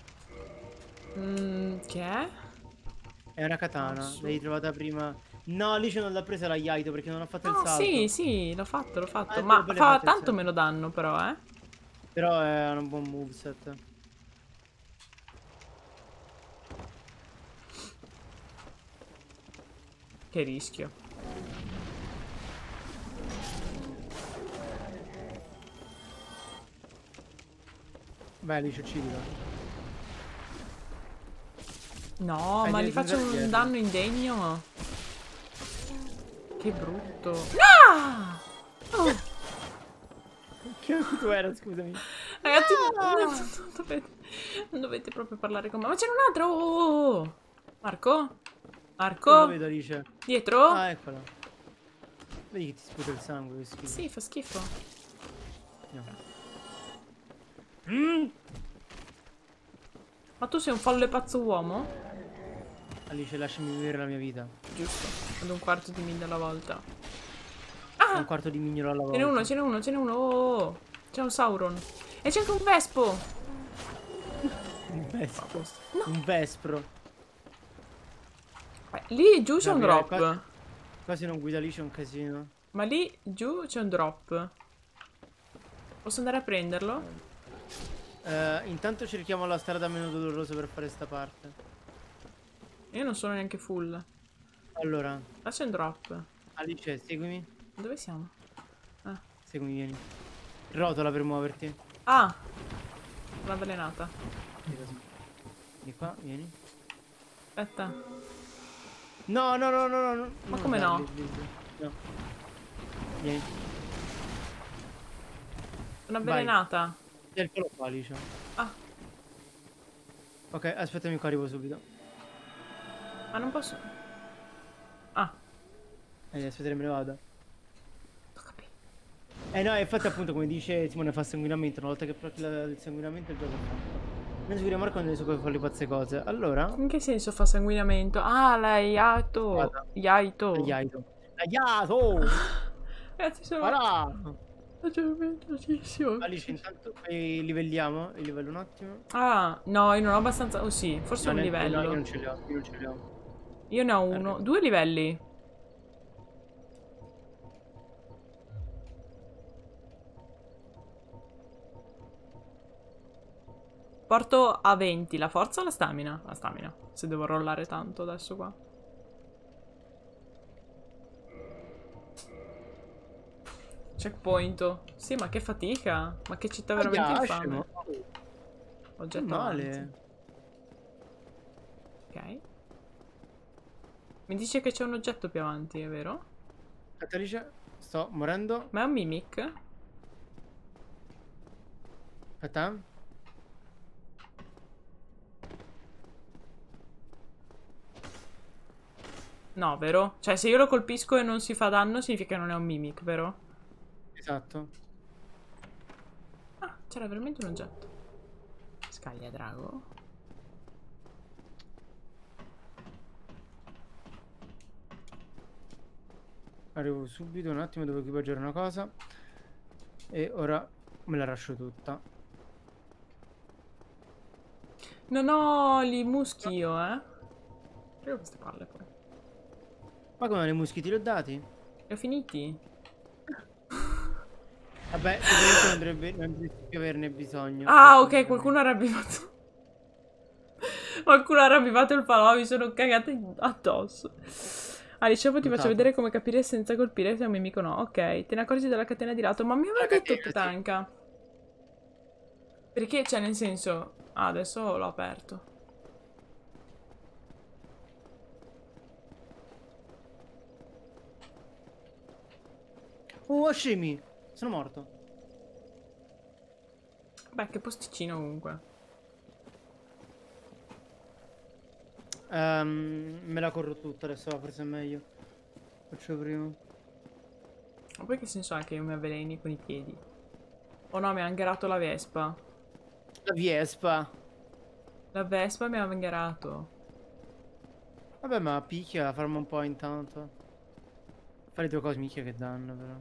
Mm, che è? È una katana, Assu. l'hai trovata prima. No, Alice non l'ha presa la Yaito perché non ha fatto il No, salto. sì, sì, l'ho fatto, l'ho fatto. Ah, Ma poi le fa fate il tanto salto. meno danno però, eh. Però è un buon moveset. Che rischio. Vai Alice, uccidila. No, Hai ma delle gli faccio zanzare un dietro. danno indegno. Che brutto. No! Oh, Che tu era, scusami. ragazzi, non, non dovete, non dovete proprio parlare con me. Ma c'è un altro! Oh! Marco? Non Marco? lo vedo, Alice. Dietro? Ah, eccola. Vedi che ti sputa il sangue, che schifo. Sì, fa schifo. Andiamo. Mm. Ma tu sei un folle pazzo uomo? Alice, lasciami vivere la mia vita. Giusto. Ad un quarto di miglia alla volta. Un Ah! quarto di mignolo alla volta. Ce n'è uno, ce n'è uno, ce n'è uno. Oh! C'è un Sauron. E c'è anche un Vespo. Un vespro. No. Un vespro. Eh, lì giù c'è un Gabriele, drop. qua- Quasi non guida Alice, è un casino. Ma lì giù c'è un drop. Posso andare a prenderlo? Eh, intanto cerchiamo la strada meno dolorosa per fare sta parte. Io non sono neanche full. Allora, Là c'è un drop. Alice, seguimi. Dove siamo? Ah. Seguimi, vieni. Rotola per muoverti. Ah! Una avvelenata. Vieni qua, vieni. Aspetta. No, no, no, no, no. no. Ma non come no? darli, lì, lì. No. Vieni. Una avvelenata. Cercalo qua, Alice. Ah, Ok, aspettami qua, arrivo subito. ma non posso. Ah, Eh, aspetta, me ne vado. ho capito. Eh no, infatti appunto come dice Simone fa sanguinamento, una volta che provi la- il sanguinamento il gioco è fatto. Non seguire Marco nelle sue fa le pazze cose. Allora, In che senso fa sanguinamento? Ah, la Yaito. Guarda. Yaito. Aiato. Aiato! Ragazzi, sono... Voilà! Leggermente. Alice, intanto poi livelliamo il livello un attimo. Ah, no, io non ho abbastanza... Oh sì, forse No, un ne- livello. no, io non ce li ho, io non ce li ho. Io ne ho uno. Arrivo. Due livelli. Porto a venti la forza o la stamina? La stamina. Se devo rollare tanto adesso qua. Checkpoint. Sì, ma che fatica. Ma che città veramente Aia, infame. scemo. Oggetto Male. avanti. Ok. Mi dice che c'è un oggetto più avanti, è vero? Aspetta, Alice, sto morendo. Ma è un mimic? Aspetta. No, vero? Cioè, se io lo colpisco e non si fa danno, significa che non è un mimic, vero? Esatto. Ah, c'era veramente un oggetto. Scaglia drago. Arrivo subito, un attimo, devo equipaggiare una cosa. E ora me la lascio tutta. Non ho li muschi io, eh. Prego queste palle poi. Ma come i muschiti li ho dati? Li ho finiti? Vabbè, sicuramente non dovrebbe, non dovresti più averne bisogno. Ah, ok, qualcuno ha ravvivato. Qualcuno ha ravvivato il falò, mi sono cagata addosso. Ah, dicevo ti faccio Notato. vedere come capire senza colpire se è un nemico o no. Ok, te ne accorgi della catena di lato. Ma mi aveva La detto catena, sì. tanca. Perché, cioè, nel senso... Ah, adesso l'ho aperto. Oh, scemi! Sono morto. Beh, che posticino comunque. Ehm, me la corro tutta adesso, va, forse è meglio. Faccio prima. Ma poi che senso ha che io mi avveleni con i piedi? Oh no, mi ha angherato la Vespa. La Vespa. La Vespa mi ha angherato. Vabbè, ma picchia, farma un po' intanto. Fare due cose, minchia che danno, però.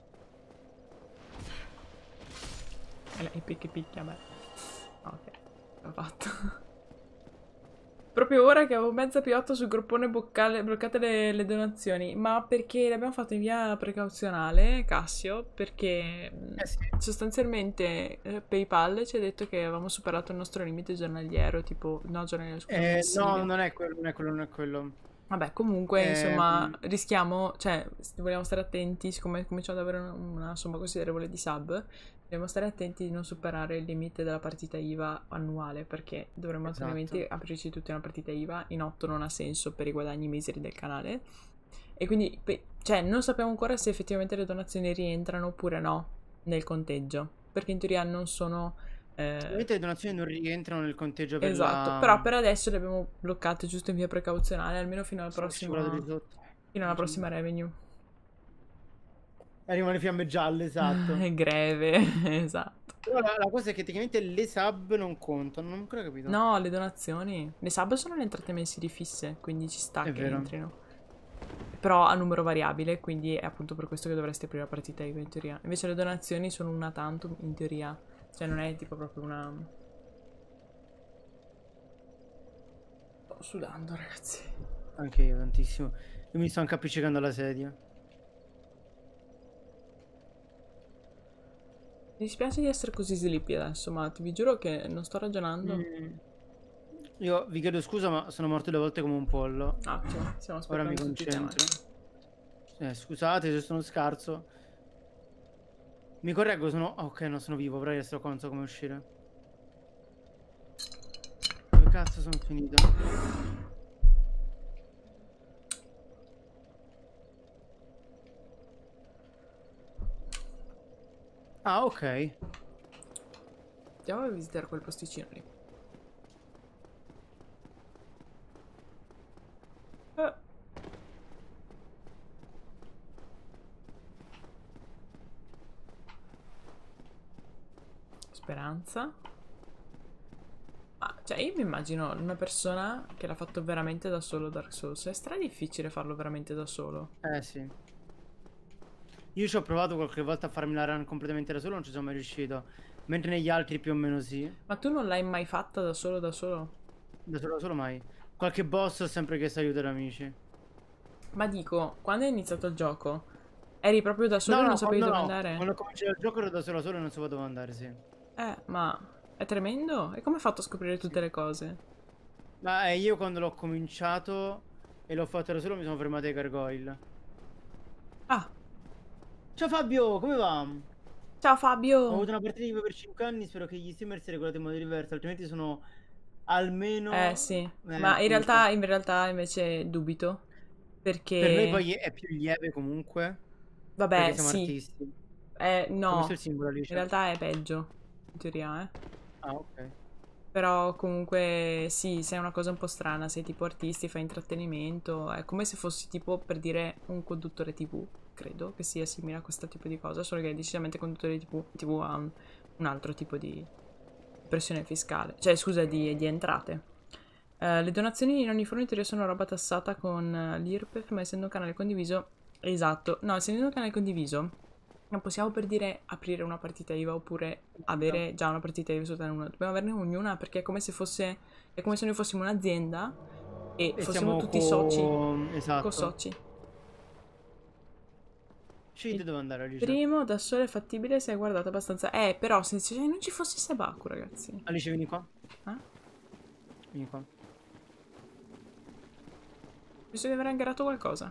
E lei picchia picchia, beh. Ok, l'ho fatto. Proprio ora che avevo mezza P otto sul groppone boccale, bloccate le, le donazioni. Ma perché le abbiamo fatte in via precauzionale, Cassio? Perché mh, Eh sì. sostanzialmente eh, PayPal ci ha detto che avevamo superato il nostro limite giornaliero, tipo, no, giornaliero, scusa, Eh, no, mensile. non è quello, non è quello, non è quello. Vabbè, comunque, Ehm. insomma, rischiamo, cioè, se vogliamo stare attenti, siccome cominciamo ad avere una, una somma considerevole di sub, dobbiamo stare attenti di non superare il limite della partita I V A annuale, perché dovremmo Esatto. altrimenti aprirci tutti una partita I V A, in otto non ha senso per i guadagni miseri del canale, e quindi, pe- cioè, non sappiamo ancora se effettivamente le donazioni rientrano oppure no nel conteggio, perché in teoria non sono... eh, Ovviamente le donazioni non rientrano nel conteggio per esatto, la... però per adesso le abbiamo bloccate giusto in via precauzionale, almeno fino alla Sono prossima... scivolato di sotto. Fino alla prossima revenue. Arrivano le fiamme gialle, esatto. È greve, esatto. Però la, la cosa è che tecnicamente le sub non contano, non ho ancora capito. No, le donazioni. Le sub sono le entrate mensili fisse, quindi ci sta È che vero. entrino. Però a numero variabile, quindi è appunto per questo che dovresti aprire la partita I V A in teoria. Invece le donazioni sono una tanto in teoria. Cioè non è tipo proprio una... Sto sudando, ragazzi. Anche io, tantissimo. Io mi sto anche appiccicando alla sedia. Mi dispiace di essere così sleepy adesso, ma ti vi giuro che non sto ragionando. Mm. Io vi chiedo scusa, ma sono morto due volte come un pollo. Attimo, stiamo Ora aspettando mi tutti i concentro. temati. Eh, scusate se sono scarso. Mi correggo, sono... oh, ok, no, sono vivo, però io sto conto come uscire. Dove cazzo sono finito? Ah, ok. Andiamo a visitare quel posticino lì. Eh. Speranza. Ah, cioè io mi immagino una persona che l'ha fatto veramente da solo Dark Souls. È stra difficile farlo veramente da solo. Eh sì. Io ci ho provato qualche volta a farmi la run completamente da solo, non ci sono mai riuscito. Mentre negli altri più o meno sì. Ma tu non l'hai mai fatta da solo da solo? Da solo da solo mai. Qualche boss ho sempre chiesto aiuto ad amici. Ma dico, quando hai iniziato il gioco, eri proprio da solo e non sapevi no, dove no. andare? Quando ho cominciato il gioco ero da solo da solo e non sapevo dove andare, sì. Eh, ma è tremendo. E come hai fatto a scoprire tutte Sì. le cose? Ma eh, io quando l'ho cominciato e l'ho fatto da solo mi sono fermato ai gargoyle. Ah, Ciao Fabio, come va? ciao Ho Fabio! avuto una partita di Vivo per cinque anni, spero che gli streamer si regolate in modo diverso, altrimenti sono almeno... Eh sì, Eh, ma in appunto. realtà, in realtà invece dubito. Per noi Perché, poi è più lieve comunque, perché vabbè, siamo sì. artisti. Eh, C'è questo no, il simbolo, in Alice. realtà è peggio, in teoria, eh. Ah, ok. Però comunque sì, sei una cosa un po' strana, sei tipo artisti, fai intrattenimento, è come se fossi tipo per dire un conduttore tivù, credo che sia simile a questo tipo di cosa, solo che decisamente conduttore tivù, tivù ha un, un altro tipo di pressione fiscale, cioè scusa, di, di entrate. Eh, le donazioni in ogni fornitore sono roba tassata con eh, l'I R P E F, ma essendo un canale condiviso, esatto, no, essendo un canale condiviso, non possiamo per dire aprire una partita I V A oppure avere già una partita I V A su una. Dobbiamo averne ognuna perché è come se fosse. È come se noi fossimo un'azienda e, E fossimo siamo tutti co... soci. Esatto. Co-soci. Scegli dove andare, Alice. Primo, da solo è fattibile se hai guardato abbastanza. Eh, però se se non ci fosse Sebaku, ragazzi. Alice, vieni qua. Eh? Vieni qua. Penso di aver angarato qualcosa.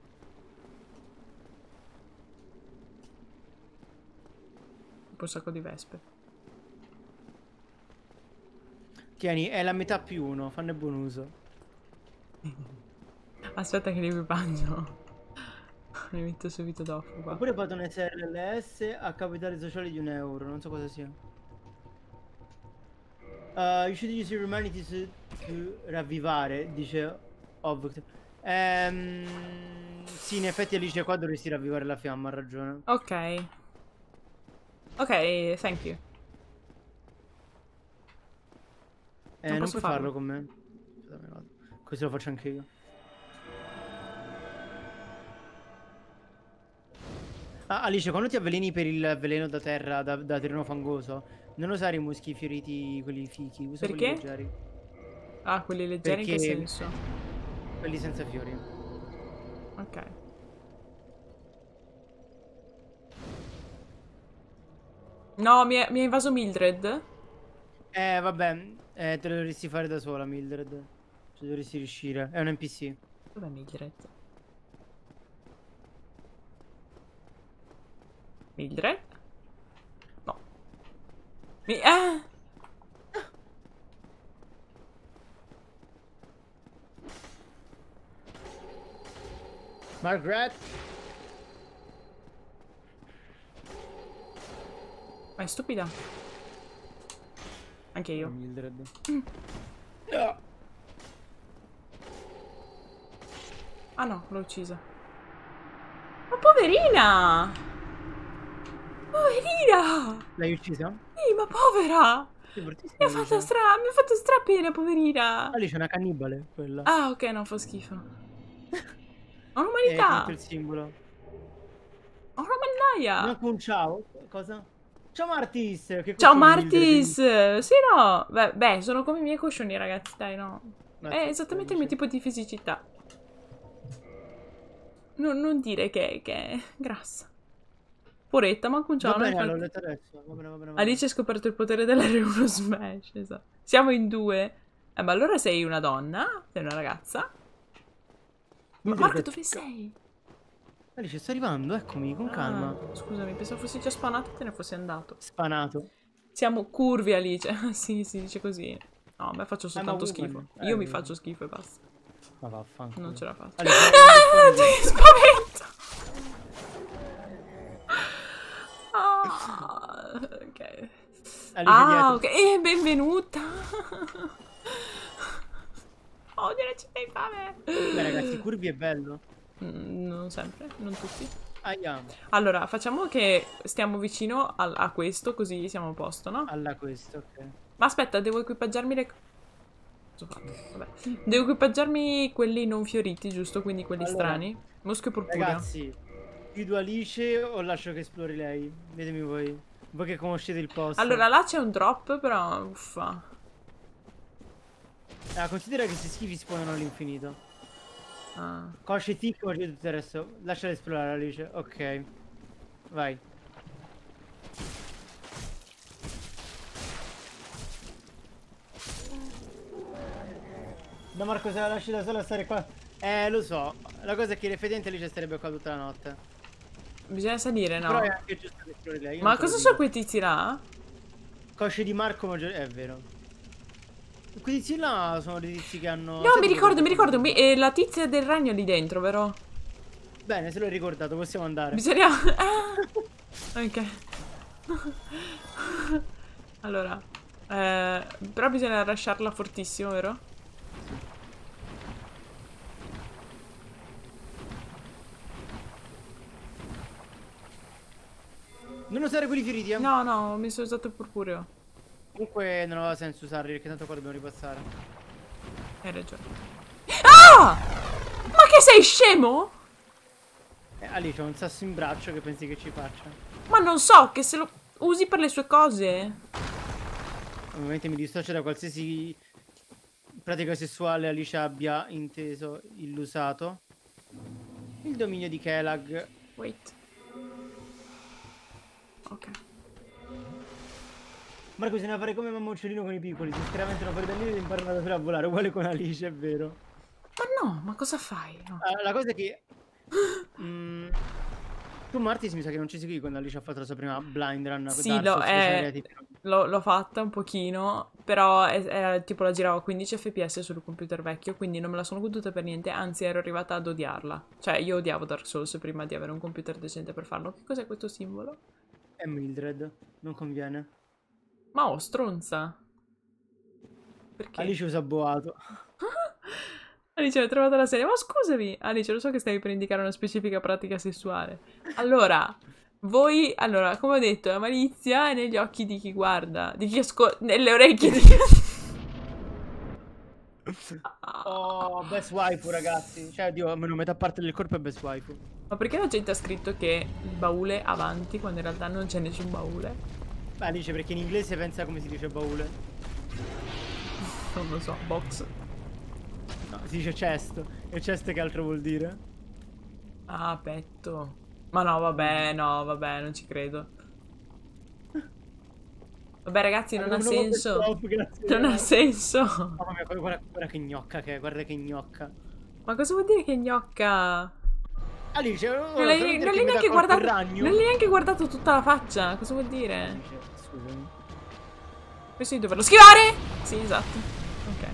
Tipo un sacco di vespe. Tieni, è la metà più uno, fanne buon uso. Aspetta che li equipaggio. Li metto subito dopo qua. Oppure Patone S R L S a capitale sociale di un euro, non so cosa sia. Uh, you should use your humanities to ravvivare, dice Ovct. Ehm, sì, in effetti Alice qua dovresti ravvivare la fiamma, ha ragione. Ok. Ok, thank you. Eh, Non non, posso puoi farlo. farlo con me. Aspetta, me lo vado. Così lo faccio anche io. Ah, Alice, quando ti avveleni per il veleno da terra, da, da terreno fangoso, non usare i muschi fioriti, quelli fichi, usa Perché? quelli leggeri. Ah, quelli leggeri in che Perché- senso? Quelli senza fiori. Ok. No, mi ha mi ha invaso Mildred. Eh, vabbè, eh, te lo dovresti fare da sola, Mildred. Ci dovresti riuscire. È un N P C. Dov'è Mildred? Mildred? No. Mi... Ah! Margaret? Ma è stupida. Anche io. Mildred. Ah no, l'ho uccisa. Ma poverina! Poverina! L'hai uccisa? Sì, ma povera! Sì, fortissimo, Mi ha fatto Alice. stra... mi ha fatto stra pena, poverina! Alice è una cannibale, quella. Ah, ok, non fa schifo. Ho Eh, un'umanità! tutto il simbolo. Ho una mannaia! Manco un ciao. Cosa? Ciao Martis! Che Ciao costume, Martis! Mildred? Sì, no! Beh, beh, sono come i miei cuscioni, ragazzi, dai, no. Grazie, È esattamente il mio Alice. tipo di fisicità. Non, non dire che, che è grassa. Poretta, manco un ciao. Va non è bene, fal- l'ho letto adesso. Va bene, va bene, va bene. Alice ha scoperto il potere dell'R uno Smash, esatto. Siamo in due. Eh, ma allora sei una donna? Sei una ragazza? Ma Mildred, Marco, dove sei? Alice, sto arrivando, eccomi, con calma. Ah, scusami, pensavo fossi già spawnato e te ne fossi andato. Spanato. Siamo curvi, Alice. sì, si dice così. No, a me faccio soltanto woman. schifo. Eh, Io mi eh. faccio schifo e basta. Ma vaffanculo. Non ce la faccio. Alice, Ah, rispondi. ti spavento! Ah, ok. Alice Ah, dietro. ok. Eh, benvenuta. Odio la città di fame. Beh, ragazzi, curvi è bello. Mm, non sempre, non tutti. Aia, Allora, facciamo che stiamo vicino al- a questo, così siamo a posto, no? alla questo, ok. Ma aspetta, devo equipaggiarmi le... Cosa ho fatto? Vabbè. Devo equipaggiarmi quelli non fioriti, giusto? Quindi quelli Allora, strani. Muschio purpureo. Ragazzi, Guido Alice o lascio che esplori lei? Vedemi voi. Voi che conoscete il posto. Allora, là c'è un drop, però uffa. Ah, considera che questi schifi spawnano all'infinito. Ah. Cosce tic, ma c'è tutto il resto. Lasciala esplorare, Alice. Ok. Vai. No, Marco, se la lasci da sola a stare qua. Eh, lo so. La cosa è che effettivamente Alice starebbe qua tutta la notte. Bisogna salire, no? Però è anche giusto che esplori lei. io Ma non te lo cosa dico. sono quei tizi là? Cosce di Marco maggiore. È vero. Quei tizi là sono dei tizi che hanno. No, sai mi dove ricordo, mi sono? ricordo. mi- eh, la tizia del ragno lì dentro, vero? Bene, se l'ho ricordato, possiamo andare. Bisogna... Ah! Ok. Allora. Eh, però bisogna lasciarla fortissimo, vero? Non usare quelli feriti, eh. No, no, ho messo usato il purpureo. Comunque non aveva senso usarli perché tanto qua dobbiamo ripassare. Hai ragione. Ah! Ma che sei scemo? Eh, Alice, ho un sasso in braccio che pensi che ci faccia. Ma non so, che se lo usi per le sue cose. Ovviamente mi dissocio da qualsiasi pratica sessuale Alice abbia inteso illusato. Il dominio di Kelag. Wait. Ok. Marco, bisogna fare come mamma uccellino con i piccoli. Si sperimentano per danni e imparano da solo a volare. Uguale con Alice, è vero. Ma no, ma cosa fai? No. Ah, la cosa è che... mm, tu Martis mi sa che non ci segui quando Alice ha fatto la sua prima blind run. Sì, Dark l'ho Souls, speciale eh, tipo. l'ho- l'ho fatta un pochino, però è, è- tipo la giravo a quindici F P S sul computer vecchio, quindi non me la sono goduta per niente, anzi ero arrivata ad odiarla. Cioè, io odiavo Dark Souls prima di avere un computer decente per farlo. Che cos'è questo simbolo? È Mildred, non conviene. Ma oh, stronza. Perché? Alice usa boato. Alice, ho trovato la serie. Ma scusami, Alice, lo so che stavi per indicare una specifica pratica sessuale. Allora, voi, allora, come ho detto, la malizia è negli occhi di chi guarda, di chi ascolta, nelle orecchie di chi... Oh, best waifu, ragazzi. Cioè, Dio, almeno metà parte del corpo è best waifu. Ma perché la gente ha scritto che il baule avanti quando in realtà non c'è nessun baule? Beh, Alice, perché in inglese pensa come si dice baule. Non lo so, box. No, si dice chest. E chest che altro vuol dire? Ah, petto. Ma no, vabbè, no, vabbè, non ci credo. Vabbè, ragazzi, non ha Allora, non senso. stop, grazie. Non ha senso. Mamma mia, guarda, guarda, guarda che gnocca che è, guarda che gnocca. Ma cosa vuol dire che gnocca? Alice, oh, Non l'hai sapete non che l'hai mi dà neanche corpo il guardato. ragno? Non l'hai neanche guardato tutta la faccia. Cosa vuol dire? Alice, scusami. Questo di doverlo schivare? Sì, esatto. Ok.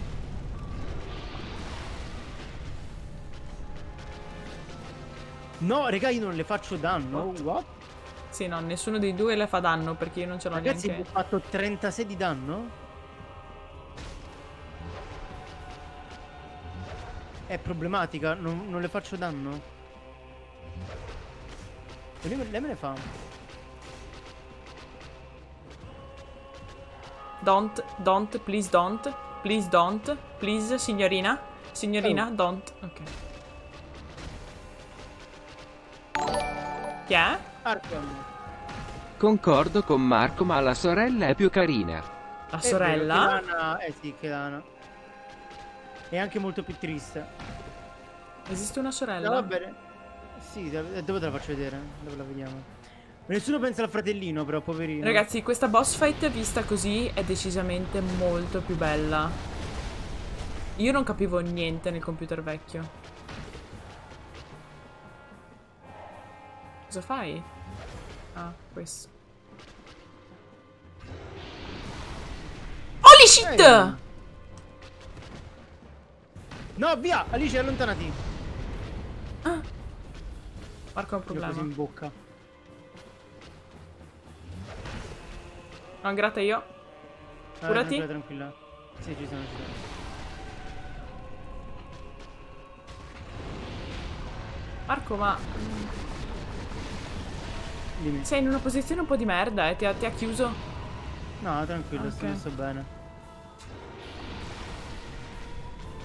No, raga, io non le faccio danno. What? What? Sì, no, nessuno dei due le fa danno perché io non ce l'ho Ragazzi, neanche. ho fatto trentasei di danno? È problematica, non, non le faccio danno. E lei, me- lei me ne fa. Don't, don't, please don't. Please don't. Please, signorina. Signorina, Oh. don't. Ok. Chi è? Arkham. Concordo con Marco, ma la sorella è più carina. La È sorella? vero, Kelana- eh sì, Kelana. È anche molto più triste. Esiste una sorella? No, va bene. Sì, dove dove te la faccio vedere? Dove la vediamo? Nessuno pensa al fratellino, però, poverino. Ragazzi, questa boss fight vista così è decisamente molto più bella. Io non capivo niente nel computer vecchio. Cosa fai? Ah, questo. Holy shit! Eh. No, via! Alice, allontanati. Marco ha un Io così problema. in bocca. No, gratta io. Ah, Curati. tranquilla, tranquilla. Sì, ci sono, ci sono. Marco, ma Dimmi. sei in una posizione un po' di merda, eh? Ti ha, ti ha chiuso. No, tranquillo, sto, Ok. sto bene.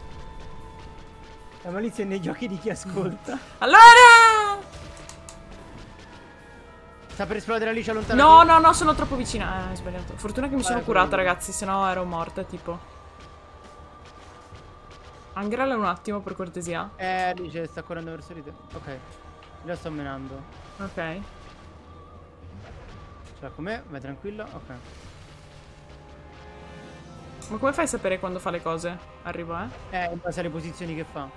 La malizia è negli occhi di chi ascolta. Allora! Sta per esplodere Alice, allontana. No, no, no, sono troppo vicina. Eh, ho sbagliato. Fortuna che mi sono Eh, curata, quello. ragazzi, sennò ero morta, tipo. Angrala un attimo, per cortesia. Eh, Alice sta correndo verso di te. Ok. La sto menando. Ok. Cioè, com'è? Vai tranquilla. Ok. Ma come fai a sapere quando fa le cose? Arrivo, eh? Eh, in base alle posizioni che fa.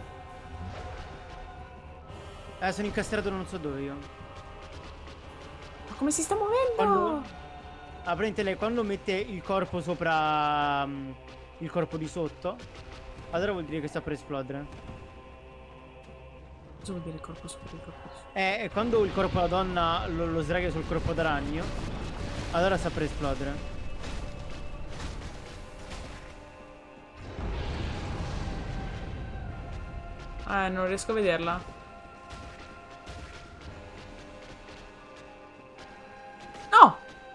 Eh, sono incastrato non so dove io. Ma come si sta muovendo? Quando... Ah, praticamente lei quando mette il corpo sopra mm, il corpo di sotto, allora vuol dire che sta per esplodere. Cosa vuol dire il corpo sopra il corpo sopra? Eh, e quando il corpo della donna lo, lo sdraia sul corpo da ragno, allora sta per esplodere. Eh, non riesco a vederla. No!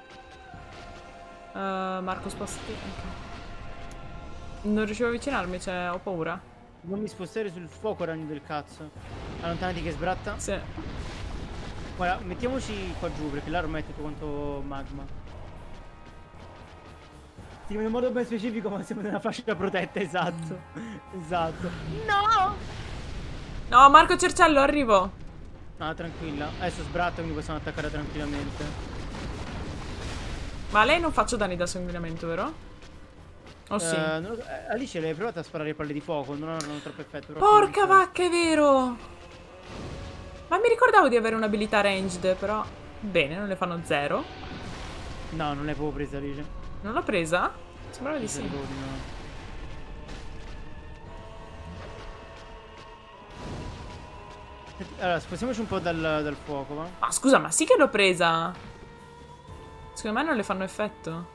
Uh, Marco, spostati. Ok. Non riuscivo a avvicinarmi, cioè, ho paura. Non mi spostare sul fuoco, ragno del cazzo. Allontanati che sbratta. Sì. Guarda, mettiamoci qua giù perché là ormai è tutto quanto magma. Sì, in un modo ben specifico, ma siamo nella fascia protetta, esatto. Esatto. No! No, Marco Cercello, arrivo. No, tranquilla. Adesso sbratta, quindi possiamo attaccare tranquillamente. Ma a lei non faccio danni da sanguinamento, vero? Oh sì. Eh, non lo so, eh, Alice, l'hai provata a sparare palle di fuoco, non hanno troppo effetto. però Porca comunque- vacca, è vero. Ma mi ricordavo di avere un'abilità ranged, però... Bene, non le fanno zero. No, non l'hai proprio presa, Alice. Non l'ho presa? Sembrava di Mi sì. sa proprio di no. Senti, allora, spostiamoci un po' dal, dal fuoco, va? Ma scusa, ma sì che l'ho presa. Secondo me non le fanno effetto.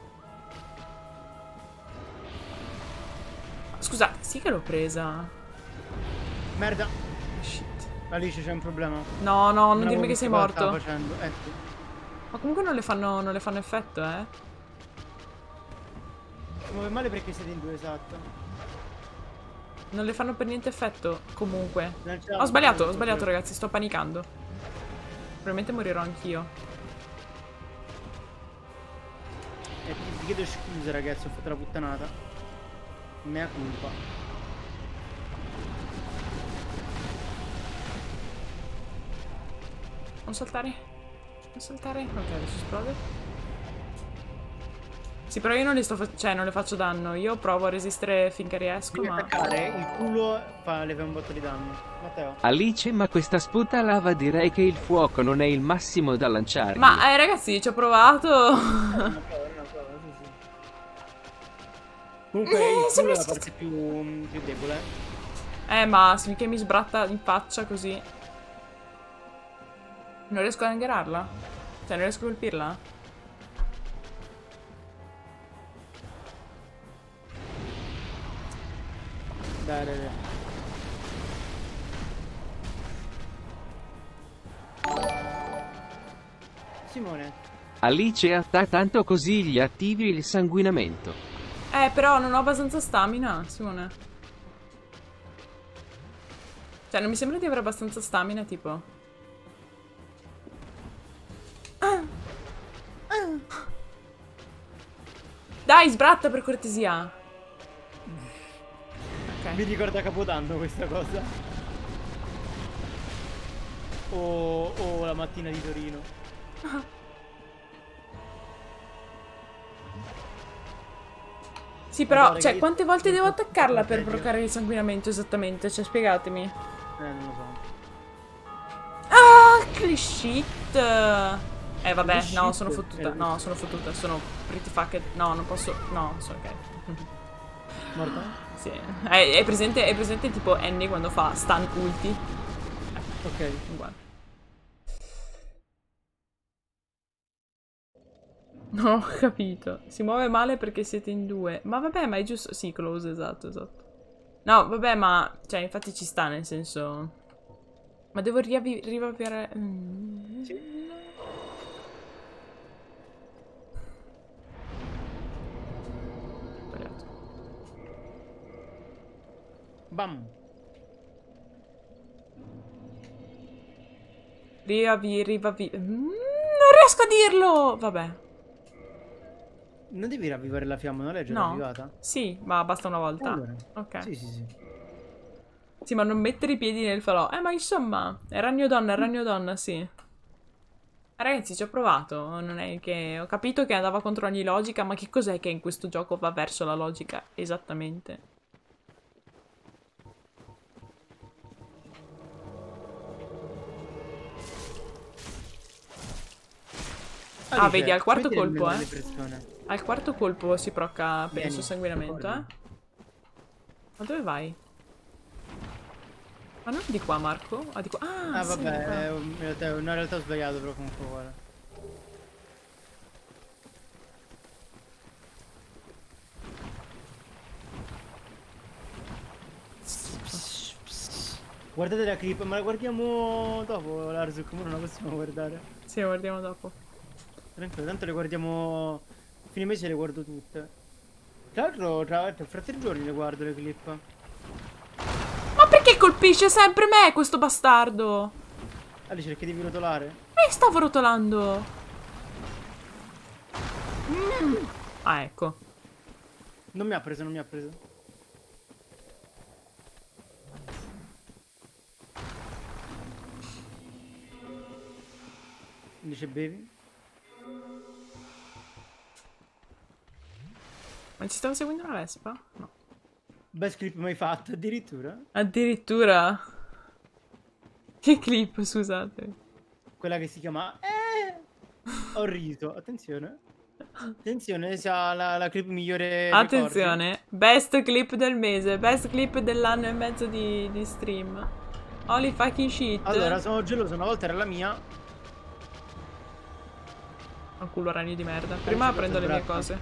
Scusate, sì che l'ho presa. Merda! Shit. Alice, c'è un problema. No, no, non dirmi avevo che sei visto cosa stava morto. facendo. Eh, sì. Ma comunque non le fanno, non le fanno effetto, eh. Si muove male perché siete in due, esatto. Non le fanno per niente effetto, comunque. Non ce l'ha- Ho sbagliato, ho non sbagliato, ce ragazzi, sto panicando. Probabilmente morirò anch'io. Eh, ti, ti chiedo scusa, ragazzi, ho fatto la puttanata. Mea colpa. Non saltare. Non saltare. Ok, adesso esplode. Sì, però io non li sto facendo, cioè non le faccio danno. Io provo a resistere finché riesco, Devi ma... attaccare, il culo fa, le fa un botto di danno. Matteo. Alice, ma questa sputa lava direi che il fuoco non è il massimo da lanciare. Ma, eh, ragazzi, ci ho provato. Una prova, una prova, sì, sì. Comunque Eh, il culo sembra è la sta- parte più, più debole. Eh, ma finché mi sbratta in faccia così... Non riesco a angherarla? Cioè, non riesco a colpirla? Dai, dai, dai. Simone. Alice atta tanto così gli attivi il sanguinamento. Eh, però non ho abbastanza stamina, Simone. Cioè, non mi sembra di avere abbastanza stamina, tipo. Ah. Ah. Dai, sbratta per cortesia. Mi Ok. ricorda Capodanno questa cosa. O, o la mattina di Torino. Sì, però, Guarda, cioè, che- quante volte devo attaccarla per Meglio. bloccare il sanguinamento esattamente? Cioè, spiegatemi. Eh, non lo so. Ah, che shit. Eh, vabbè, Che no, shit. sono fottuta. Eh, No, sono fottuta. Sono pretty fucked. No, non posso. No, sono ok. Morta? Sì. È, è presente, è presente tipo Annie quando fa stun ulti? Ok. Uguale. No, ho capito. Si muove male perché siete in due. Ma vabbè, ma è giusto. Sì, close, esatto, esatto. No, vabbè, ma. Cioè, infatti ci sta, nel senso. Ma devo riavi- riavviare. Mm. Sì. Sbagliato. Bam. Riavi, rivavi. Mm, non riesco riesco a dirlo! Vabbè. Non devi ravvivare la fiamma, non l'hai già No. ravvivata? Sì, ma basta una volta. Allora. Ok. Sì, sì, sì. Sì, ma non mettere i piedi nel falò. Eh, ma insomma, è ragno donna, è ragno donna, sì. Ragazzi, ci ho provato. Non è che... Ho capito che andava contro ogni logica, ma che cos'è che in questo gioco va verso la logica? Esattamente. Ah, Alice, vedi, al quarto metti nel colpo, menù eh. delle persone. Al quarto colpo si procca, penso, Vieni, sanguinamento, eh. corri. Ma dove vai? Ma non di qua, Marco? Ah, di qua. Ah, Ah, sì, di vabbè, qua. eh, in realtà, no, in realtà ho sbagliato, però comunque guarda. Guardate la clip, ma la guardiamo dopo, Larzuk, ma non la possiamo guardare. Sì, guardiamo dopo. Tranquillo, tanto le guardiamo... Fine mese le guardo tutte. Tra l'altro, tra l'altro, fra tre giorni le guardo le clip. Ma perché colpisce sempre me, questo bastardo? Alice, perché devi rotolare? Eh, stavo rotolando. Mm. Ah, ecco. Non mi ha preso, non mi ha preso. Dice bevi. Ma ci stava seguendo una vespa? No. Best clip mai fatto, addirittura. Addirittura. Che clip, scusate. Quella che si chiama... Eh! Ho riso, attenzione. Attenzione, sia la, la clip migliore. Attenzione. Best clip del mese. Best clip dell'anno e mezzo di, di stream. Holy fucking shit. Allora, sono geloso, una volta era la mia. Un culo ragno di merda. Prima prendo le mie cose.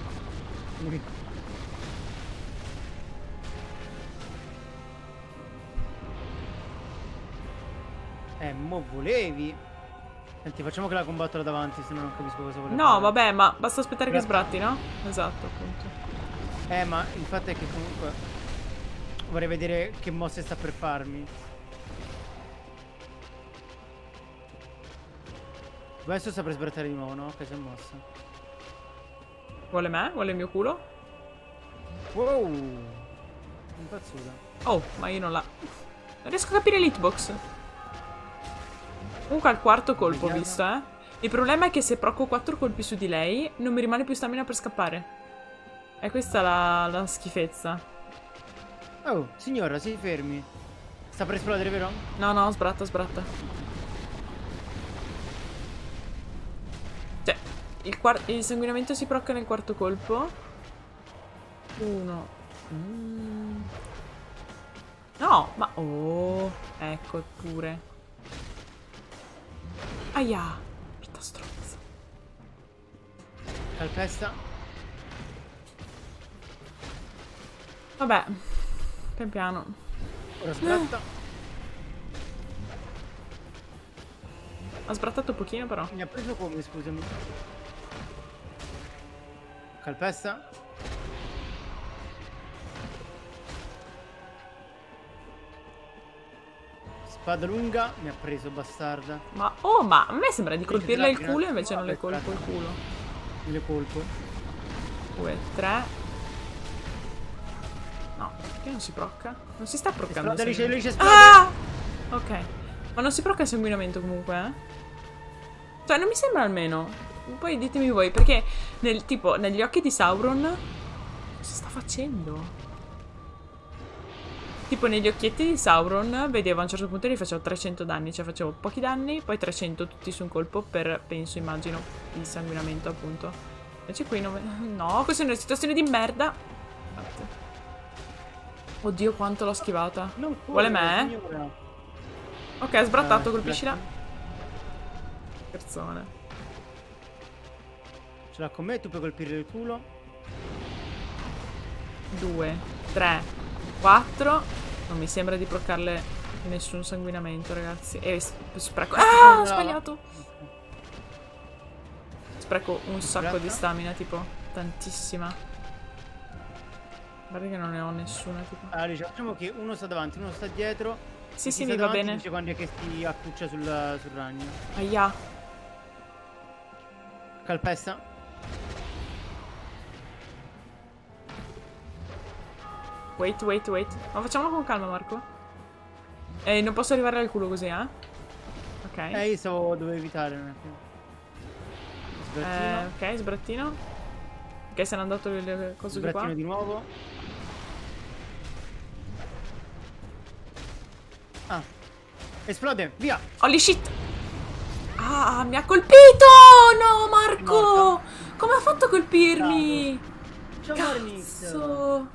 Eh, mo volevi. Senti, facciamo che la combatto là davanti, se no non capisco cosa vuole No, fare. vabbè, ma basta aspettare che Grazie. sbratti, no? Esatto, appunto. Eh, ma il fatto è che comunque vorrei vedere che mosse sta per farmi. Adesso sta per sbrattare di nuovo, no? Ok, si è mossa. Vuole me? Vuole il mio culo? Wow! Impazzuta. Oh, ma io non la... Non riesco a capire l'hitbox. Comunque al quarto colpo ho Vediamo. visto, eh. Il problema è che se proco quattro colpi su di lei, non mi rimane più stamina per scappare. E questa è la, la schifezza. Oh, signora, si fermi. Sta per esplodere, vero? No, no, sbratta, sbratta. Cioè, il, quar- il sanguinamento si procca nel quarto colpo. Uno. Mm. No, ma... Oh, ecco, pure. Aia. Brutta stronza. Calpesta. Vabbè. Pian piano. Ora sbratta. Ha sbrattato un pochino, però. Mi ha preso come, scusami. Calpesta. Spada lunga. Mi ha preso, bastarda. Ma... Oh, ma a me sembra di Invece colpirle il della culo e granata- invece non le Vabbè, colpo il aspetta. culo. Le colpo. Due, tre. No, perché non si procca? Non si sta proccando. Esplode, il Alice, sanguinamento. Alice, esplode. Ah! Ok. Ma non si procca il sanguinamento comunque, eh? Cioè, non mi sembra almeno. Poi ditemi voi, perché nel tipo, negli occhi di Sauron... Cosa sta facendo? Tipo, negli occhietti di Sauron vedevo a un certo punto li facevo trecento danni. Cioè, facevo pochi danni, poi trecento tutti su un colpo per, penso, immagino, il sanguinamento, appunto. Invece qui non... No, questa è una situazione di merda. Infatti. Oddio, quanto l'ho schivata. Non Vuole correre, me? signora. Ok, ha sbrattato, Eh, colpiscila. grazie. Persone. Ce l'ha con me, tu puoi colpire il culo. Due, tre, quattro. Non mi sembra di proccarle nessun sanguinamento, ragazzi. E s- spreco... Ah, ho sbagliato. Spreco un sacco di stamina, tipo, tantissima. Guarda che non ne ho nessuna, tipo. Allora, diciamo facciamo che uno sta davanti, uno sta dietro. Sì, e sì, chi mi sta va davanti bene. dice quando è che si accuccia sul, sul ragno. Aia. Calpesta. Wait, wait, wait. Ma facciamolo con calma, Marco. Eh, non posso arrivare al culo così, eh? Ok. Eh, io stavo, dovevo evitare un attimo. Sbrattino. Eh, ok, sbrattino. Ok, se n'è andato le, le cose di qua. Sbrattino di nuovo. Ah. Esplode, via. Holy shit! Ah, mi ha colpito! No, Marco! Come ha fatto a colpirmi? Ciao Marnix. Cazzo!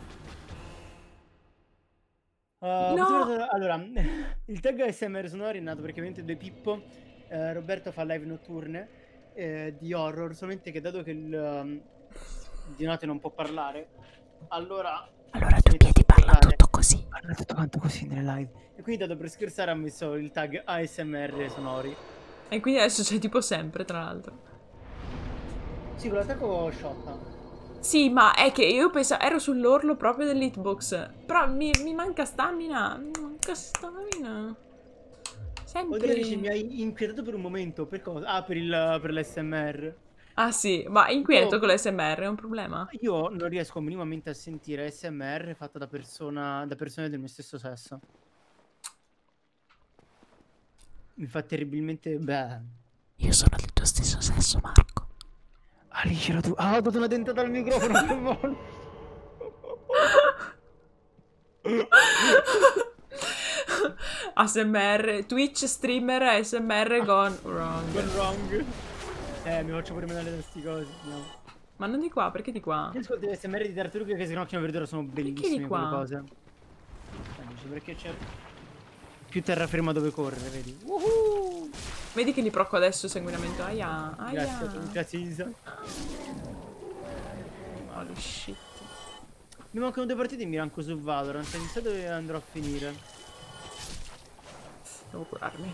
Uh, No. possiamo- Allora, il tag A S M R sonoro è nato perché ovviamente due Pippo. eh, Roberto fa live notturne eh, di horror, solamente che dato che il um, di notte non può parlare, allora Allora si due mette piedi a parla parlare. tutto così. Parla tutto quanto così nelle live. E quindi dato per scherzare ha messo il tag A S M R sonori. E quindi adesso c'è tipo sempre, tra l'altro. Sì, con l'attacco shotta. Sì, ma è che io pensavo, ero sull'orlo proprio dell'hitbox. Però mi, mi manca stamina. Mi manca stamina. Oddio, dici, mi Sempre. hai inquietato per un momento. Per cosa? Ah, per il per l'A S M R. Ah sì, ma inquieto Oh. con l'A S M R è un problema? Io non riesco minimamente a sentire A S M R fatta da persona da persone del mio stesso sesso. Mi fa terribilmente beh. Io sono del tuo stesso sesso, Marco. Alice, la tu. Ah, ho dato una dentata al microfono. Che buono. A S M R, Twitch streamer A S M R gone wrong. Gone wrong. Eh, mi faccio pure menare da sti cosi. No. Ma non di qua, perché di qua? Io ascolto le A S M R di tartarughe che si connocchiano per dire sono bellissime di qua? quelle cose. Alice, perché c'è più terraferma dove correre, vedi? Woohoo! Vedi che li procco adesso sanguinamento. Aia, aia. Grazie, grazie Isa. Holy shit. Mi mancano due partite e mi ranco su Valorant. Chissà dove andrò a finire. Devo curarmi.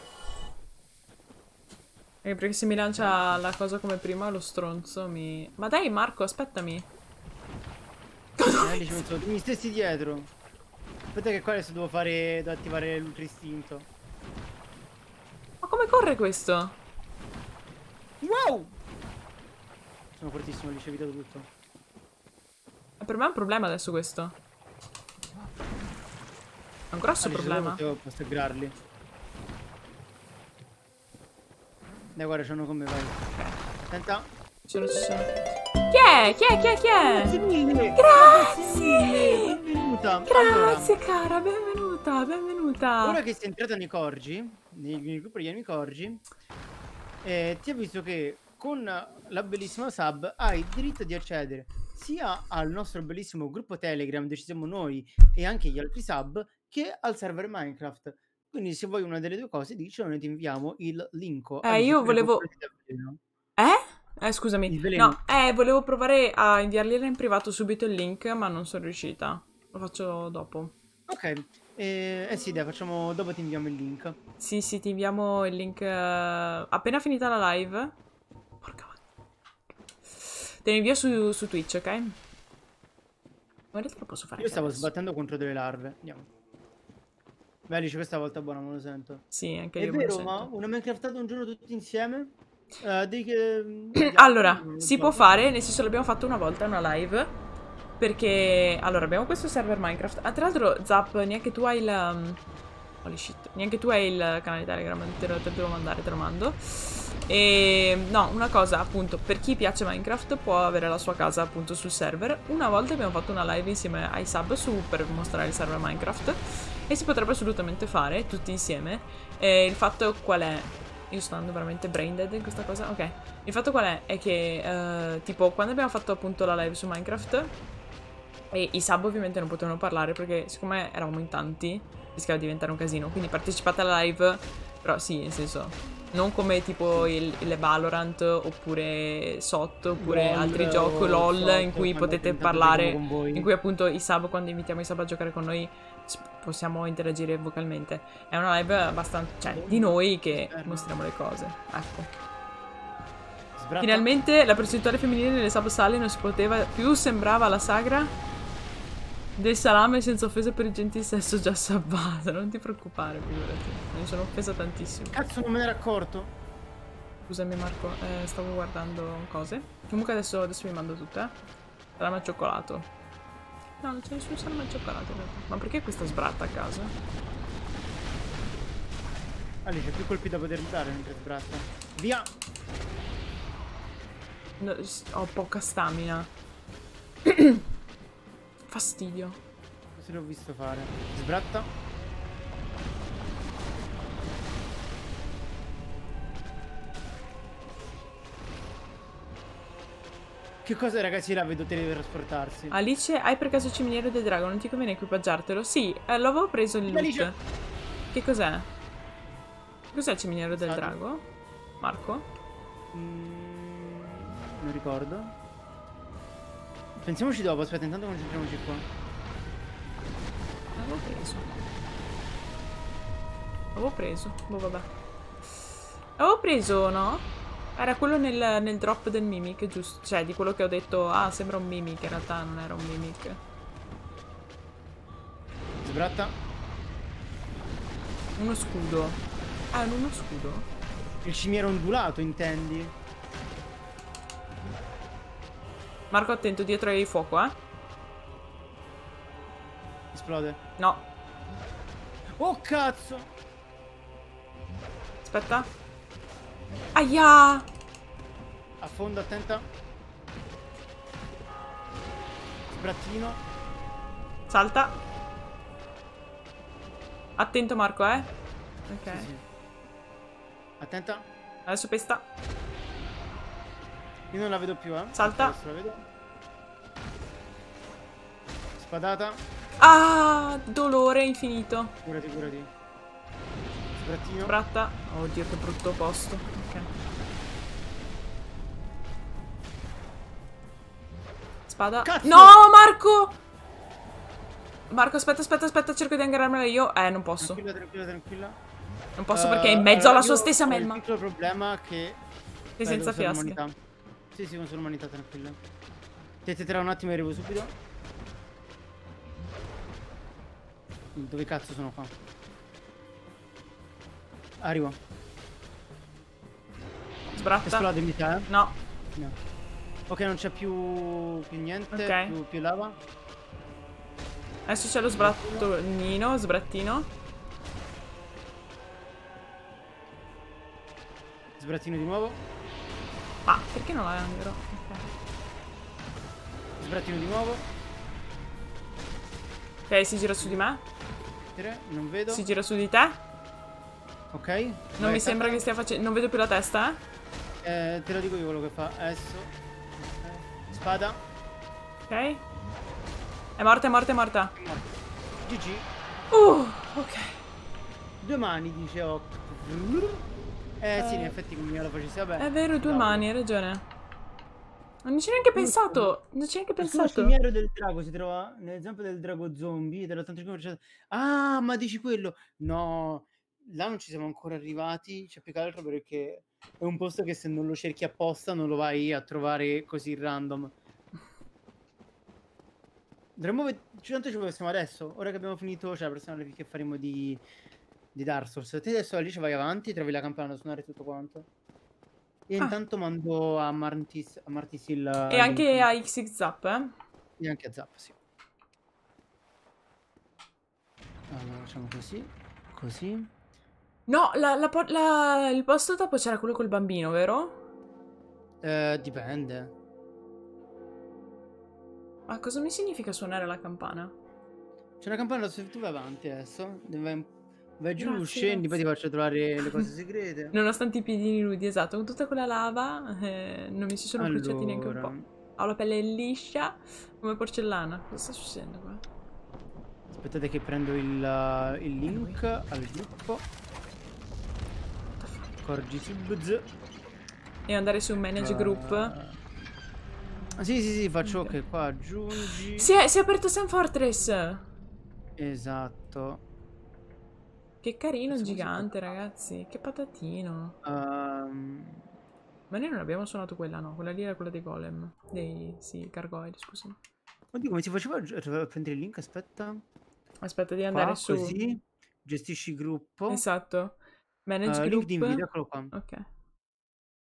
Eh, perché se mi lancia la cosa come prima, lo stronzo mi... Ma dai, Marco, aspettami. Eh, Alice, mi sto- mi stessi dietro. Aspetta che qua adesso devo fare. Devo attivare l'ultra istinto. Ma come corre questo? Wow! Sono fortissimo, Alice, ho evitato tutto. Eh, Per me è un problema adesso questo. È un grosso Alice, problema. dove potevo postaggrarli. Dai, guarda, c'hanno con me, vai. Attenta. Ci sono, ci sono. Chi è? Chi è? Chi è? Chi Grazie è? mille! Grazie! Benvenuta! Grazie, Allora, cara, benvenuta, benvenuta. ora che sei entrata nei corgi, nel, nel gruppo degli amicorgi, eh, ti avviso che con la bellissima sub hai il diritto di accedere sia al nostro bellissimo gruppo Telegram dove ci siamo noi e anche gli altri sub, che al server Minecraft. Quindi se vuoi una delle due cose, dicelo, noi ti inviamo il link. Eh, io volevo... Eh? Eh, scusami. Il veleno. No, eh, volevo provare a inviargliela in privato subito il link, ma non sono riuscita. Lo faccio dopo. Ok, eh, eh sì, dai, facciamo dopo, ti inviamo il link. Sì, sì, ti inviamo il link eh, appena finita la live. Porca vacca. Te lo invio su, su Twitch, ok? Ma in realtà lo posso fare Io anche stavo adesso. sbattendo contro delle larve. Andiamo. Beh, Alice, questa volta buona, me lo sento. Sì, anche È io me lo vero, sento. ma una Minecraftato un giorno tutti insieme? Eh, dei che... Allora, si può fare, nel senso l'abbiamo fatto una volta una live. Perché, allora, abbiamo questo server Minecraft. Ah, tra l'altro, Zap, neanche tu hai il... Um... Holy shit. Neanche tu hai il canale Telegram, te lo, te lo devo mandare, te lo mando. E no, una cosa, appunto, per chi piace Minecraft può avere la sua casa, appunto, sul server. Una volta abbiamo fatto una live insieme ai sub su per mostrare il server Minecraft. E si potrebbe assolutamente fare, tutti insieme. E il fatto qual è? Io sto andando veramente brain dead in questa cosa. Ok. Il fatto qual è? È che, uh, tipo, quando abbiamo fatto appunto la live su Minecraft, e i sub ovviamente non potevano parlare perché siccome eravamo in tanti, rischiava di diventare un casino. Quindi partecipate alla live, però sì, nel senso, non come tipo il, il Valorant oppure S O T oppure LOL altri o giochi LOL S O T, in cui quando potete intanto parlare, giochiamo con voi. in cui appunto i sub, quando invitiamo i sub a giocare con noi, s- possiamo interagire vocalmente. È una live abbastanza, cioè, di noi che mostriamo le cose. Ecco. Sbratta. Finalmente la percentuale femminile nelle sub sale non si poteva più, sembrava la sagra del salame, senza offesa per il gentil sesso già sabbata. Non ti preoccupare, figurati. Mi sono offesa tantissimo. Cazzo, non me ne ero accorto. Scusami Marco, eh, stavo guardando cose. Comunque adesso, adesso vi mando tutte, eh. Salame al cioccolato. No, non c'è nessun salame al cioccolato in realtà. Ma perché questa sbratta a caso? Ah, lì c'è più colpi da poter dare mentre sbratta. Via! No, s- ho poca stamina. Fastidio. Questo l'ho visto fare. Sbratta. Che cosa ragazzi la vedo teletrasportarsi? Alice, hai per caso il ciminiere del drago? Non ti conviene equipaggiartelo? Sì, eh, l'avevo preso il loot. Alice! Che cos'è? Cos'è il ciminiere del Stato. drago? Marco? Mm, non ricordo. Pensiamoci dopo, aspetta, intanto concentriamoci qua. L'avevo preso. L'avevo preso. Boh, vabbè. L'avevo preso, no? Era quello nel, nel drop del mimic, giusto? Cioè, di quello che ho detto, ah, sembra un mimic, in realtà non era un mimic. Sbratta. Uno scudo. Ah, è uno scudo? Il cimiero ondulato, intendi? Marco, attento, dietro hai fuoco, eh? Esplode. No. Oh cazzo! Aspetta. Aia! Affondo, attenta. Sbrattino. Salta. Attento Marco, eh? Ok. Sì, sì. Attenta. Adesso pesta. Io non la vedo più, eh. Salta. Adesso la vedo. Spadata. Ah! Dolore infinito. Curati, curati. Sbrattino. Spratta. Oddio, che brutto posto. Ok. Spada. Cazzo! No, Marco! Marco, aspetta, aspetta, aspetta, cerco di angararmela io. Eh, non posso. Tranquilla, tranquilla, tranquilla. Non posso Uh, perché è in mezzo allora, alla sua io stessa ho melma. Il piccolo problema che... Sei Vai, senza devo usare fiasche. l'umanità. Sì, sì, con solo umanità, tranquilla. Tetterà un attimo e arrivo subito. Dove cazzo sono qua? Arrivo. Sbratta. Esplode mi sa, eh? No. No. Ok, non c'è più, più niente, Ok. più, più lava. Adesso c'è lo sbrattonino, sbrattino. Sbrattino di nuovo. Ah, perché non la angero? Ok. Sbrattino di nuovo. Ok, si gira su di me. Tre, non vedo. Si gira su di te. Ok. Non vai, mi sembra attacca. che stia facendo... Non vedo più la testa, eh. Eh, te lo dico io quello che fa. Adesso. Ok. Spada. Ok. È morta, è morta, è morta. G G. Uh, ok. Due mani, dice Octo. Eh sì, in effetti come la facessi, vabbè. È vero, due No. mani, hai ragione. Non ci ho neanche pensato. Non ci ho neanche Il suo pensato. cimiero del drago si trova nell'esempio del drago zombie dell'ottantacinque per cento. Ah, ma dici quello? No, là non ci siamo ancora arrivati. C'è più che altro perché è un posto che se non lo cerchi apposta non lo vai a trovare così random. Dovremmo vedere. Tanto ci possiamo adesso. Ora che abbiamo finito, cioè la prossima live che faremo di, di Dark Souls. Te adesso Alice vai avanti, trovi la campana da suonare tutto quanto. E Ah. intanto mando a Martis, a Martis il. E anche link. a X X Zap, eh. E anche a Zap, sì. Allora facciamo così. Così. No, la, la po- la- il posto dopo c'era quello col bambino, vero? Eh, dipende. Ma cosa mi significa suonare la campana? C'è una campana, se tu vai avanti adesso. Vai, vai giù, Grazie, scendi, poi grazie. ti faccio trovare le cose segrete. Nonostante i piedini nudi, esatto, con tutta quella lava eh, non mi si sono bruciati neanche un Allora. po'. Ho la pelle liscia come porcellana. Cosa sta succedendo qua? Aspettate che prendo il, il link al gruppo. Corgi subz. E andare su Manage Group. Ah, sì, sì, sì, faccio Ok. ok, qua aggiungi. Si è, si è aperto Sam Fortress! Esatto. Che carino il Cazzo, così gigante, fa? ragazzi. Che patatino. Ehm, Ma noi non abbiamo suonato quella, no. Quella lì era quella dei golem. Dei, sì, gargoyle, scusami. Oddio, come si faceva a gi- a prendere il link? Aspetta. Aspetta di andare Qua, su. così. Gestisci gruppo. Esatto. Manage Eh, link Group. di invito, eccolo qua. Ok.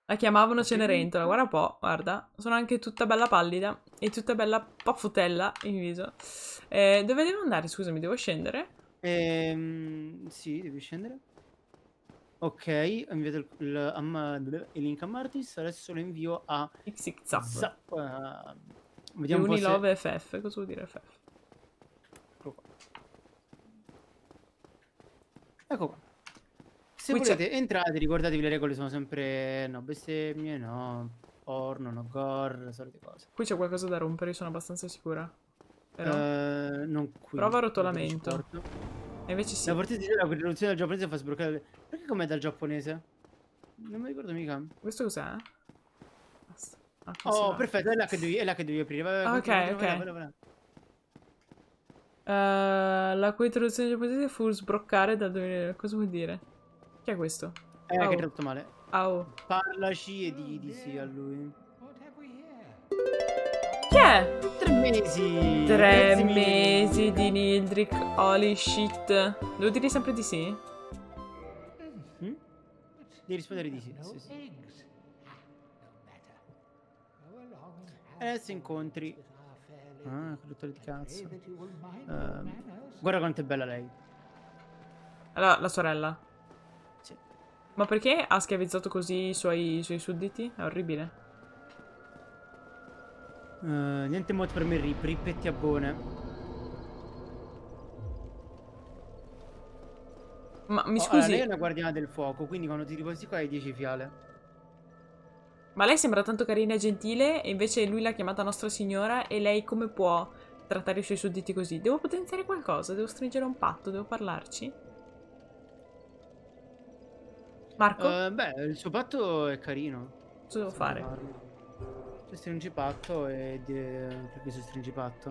La chiamavano Cenerentola, guarda un po', guarda. Sono anche tutta bella pallida e tutta bella paffutella in viso. Eh, dove devo andare? Scusami, devo scendere? Ehm, sì, devi scendere. Ok, ho inviato il, il, il, il link a Martis, adesso lo invio a Xixap. Zap. Uh, vediamo un po' se... Unilove F F, cosa vuol dire F F? Ecco qua. Ecco qua. Se Qui volete entrate, ricordatevi le regole sono sempre no bestemmie, no porno, no gore, le solite cose. Qui c'è qualcosa da rompere, sono abbastanza sicura. Però... Uh, non qui. Prova rotolamento. E invece sì. La partita di la rivoluzione del giapponese fa sbloccare. Perché com'è dal giapponese? Non mi ricordo mica. Questo cos'è? Basta. Ah, oh, perfetto, è là che devi, è là che devi aprire. Vai, vai, ok, vai, ok. vai, vai, vai. Uh, la cui traduzione giapponese fu sbroccare da dove... Cosa vuol dire? Chi è questo? Eh, oh. che è tradotto male. Oh. Parlaci e di, di sì a lui. Chi è? Tre mesi. Tre mesi di Nildrik. Holy shit. Devo dire sempre di sì? Mm? Devi rispondere di sì. sì, sì. Adesso incontri. Ah, produttore di cazzo. Uh, guarda quanto è bella lei. La, la sorella. Sì. Ma perché ha schiavizzato così i suoi, i suoi sudditi? È orribile. Uh, niente mod per me, Rip, Rip e Tiabone. Ma mi oh, scusi. Allora, lei è una guardiana del fuoco, quindi quando ti riposi qua hai dieci fiale. Ma lei sembra tanto carina e gentile, e invece lui l'ha chiamata Nostra Signora, e lei come può trattare i suoi sudditi così? Devo potenziare qualcosa, devo stringere un patto, devo parlarci. Marco? Uh, beh, il suo patto è carino. Cosa devo fare? Farlo. Tu stringi patto e perché su stringi patto?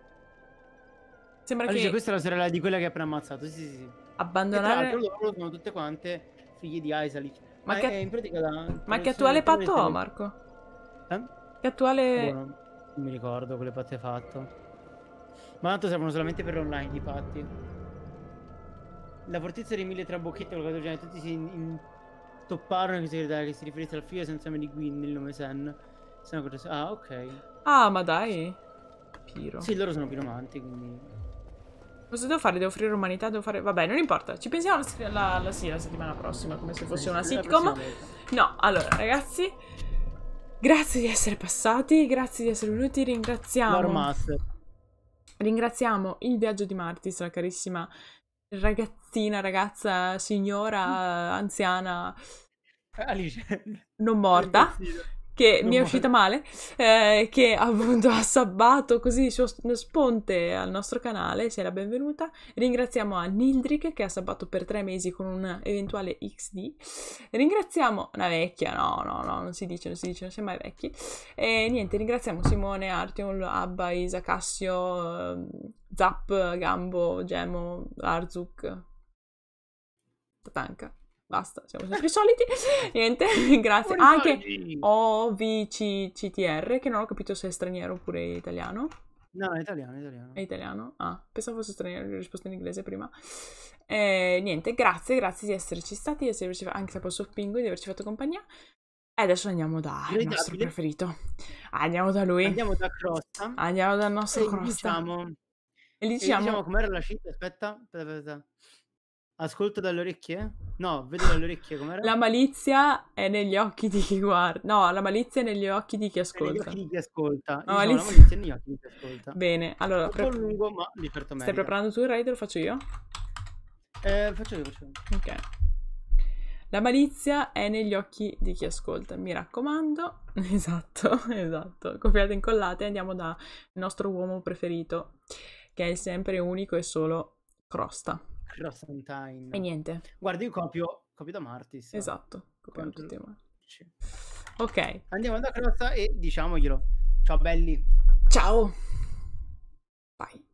Sembra Alice, che questa è la sorella di quella che ha appena ammazzato. Sì, sì, sì. abbandonare... E tra l'altro loro sono tutte quante figlie di Isaac. Ma, Ma che... è in pratica da... Ma che attuale patto ho, Marco? Eh? Che attuale... Buono. Non mi ricordo quelle patte hai fatto. Ma tanto servono solamente per l'online i patti. La fortezza dei mille trabocchetti, qualcosa del genere. Tutti si intopparono che si, che si riferisse al figlio senza nome di Gwyn, il nome Sen. Ah, ok. Ah, ma dai. Piro. Sì, loro sono piromanti, quindi... Cosa devo fare? Devo offrire umanità? Devo fare... Vabbè, non importa. Ci pensiamo la, la, la, sì, la settimana prossima, come se fosse una sitcom. No, allora, ragazzi, grazie di essere passati, grazie di essere venuti, ringraziamo... Ringraziamo il viaggio di Martis, la carissima ragazzina, ragazza, signora, anziana... Alice. Non morta. Che non mi è uscita male, eh, che appunto ha sabbato così il suo sponte al nostro canale, sia la benvenuta. Ringraziamo a Nildrik che ha sabbato per tre mesi con un eventuale X D. Ringraziamo una vecchia, no, no, no, non si dice, non si dice, non si è mai vecchi. E niente, ringraziamo Simone, Artyom, Abba, Isa, Cassio, Zap, Gambo, Gemo, Arzuk, Tatanka. Basta, siamo sempre i soliti. Niente, grazie. Ah, anche O V C C T R, che non ho capito se è straniero oppure italiano. No, è italiano, è italiano. È italiano? Ah, pensavo fosse straniero, gli ho risposto in inglese prima. Eh, niente, grazie, grazie di esserci stati, di esserci, anche se posso Pingu, di averci fatto compagnia. E adesso andiamo dal nostro preferito. Andiamo da lui. Andiamo da Crosta. Andiamo dal nostro e Crosta. Diciamo, e gli diciamo... diciamo com'era la scelta, aspetta, aspetta, aspetta. Ascolto dalle orecchie? No, vedo dalle orecchie com'era? La malizia è negli occhi di chi guarda. No, la malizia è negli occhi di chi ascolta. È negli occhi di chi ascolta. La malizia... malizia... la malizia è negli occhi di chi ascolta. Bene, allora... Un po' pre... lungo, ma di certo merita. Stai preparando tu il raid o lo faccio io? Eh, faccio io, faccio io. Ok. La malizia è negli occhi di chi ascolta. Mi raccomando. Esatto, esatto. Copiate e incollate. Andiamo dal nostro uomo preferito, che è sempre unico e solo Crosta. Crossantine. E niente. Guarda, io copio, copio da Martis. Esatto, copiamo tutti. Sì. Ok. Andiamo da Crosta e diciamoglielo. Ciao belli. Ciao. Bye.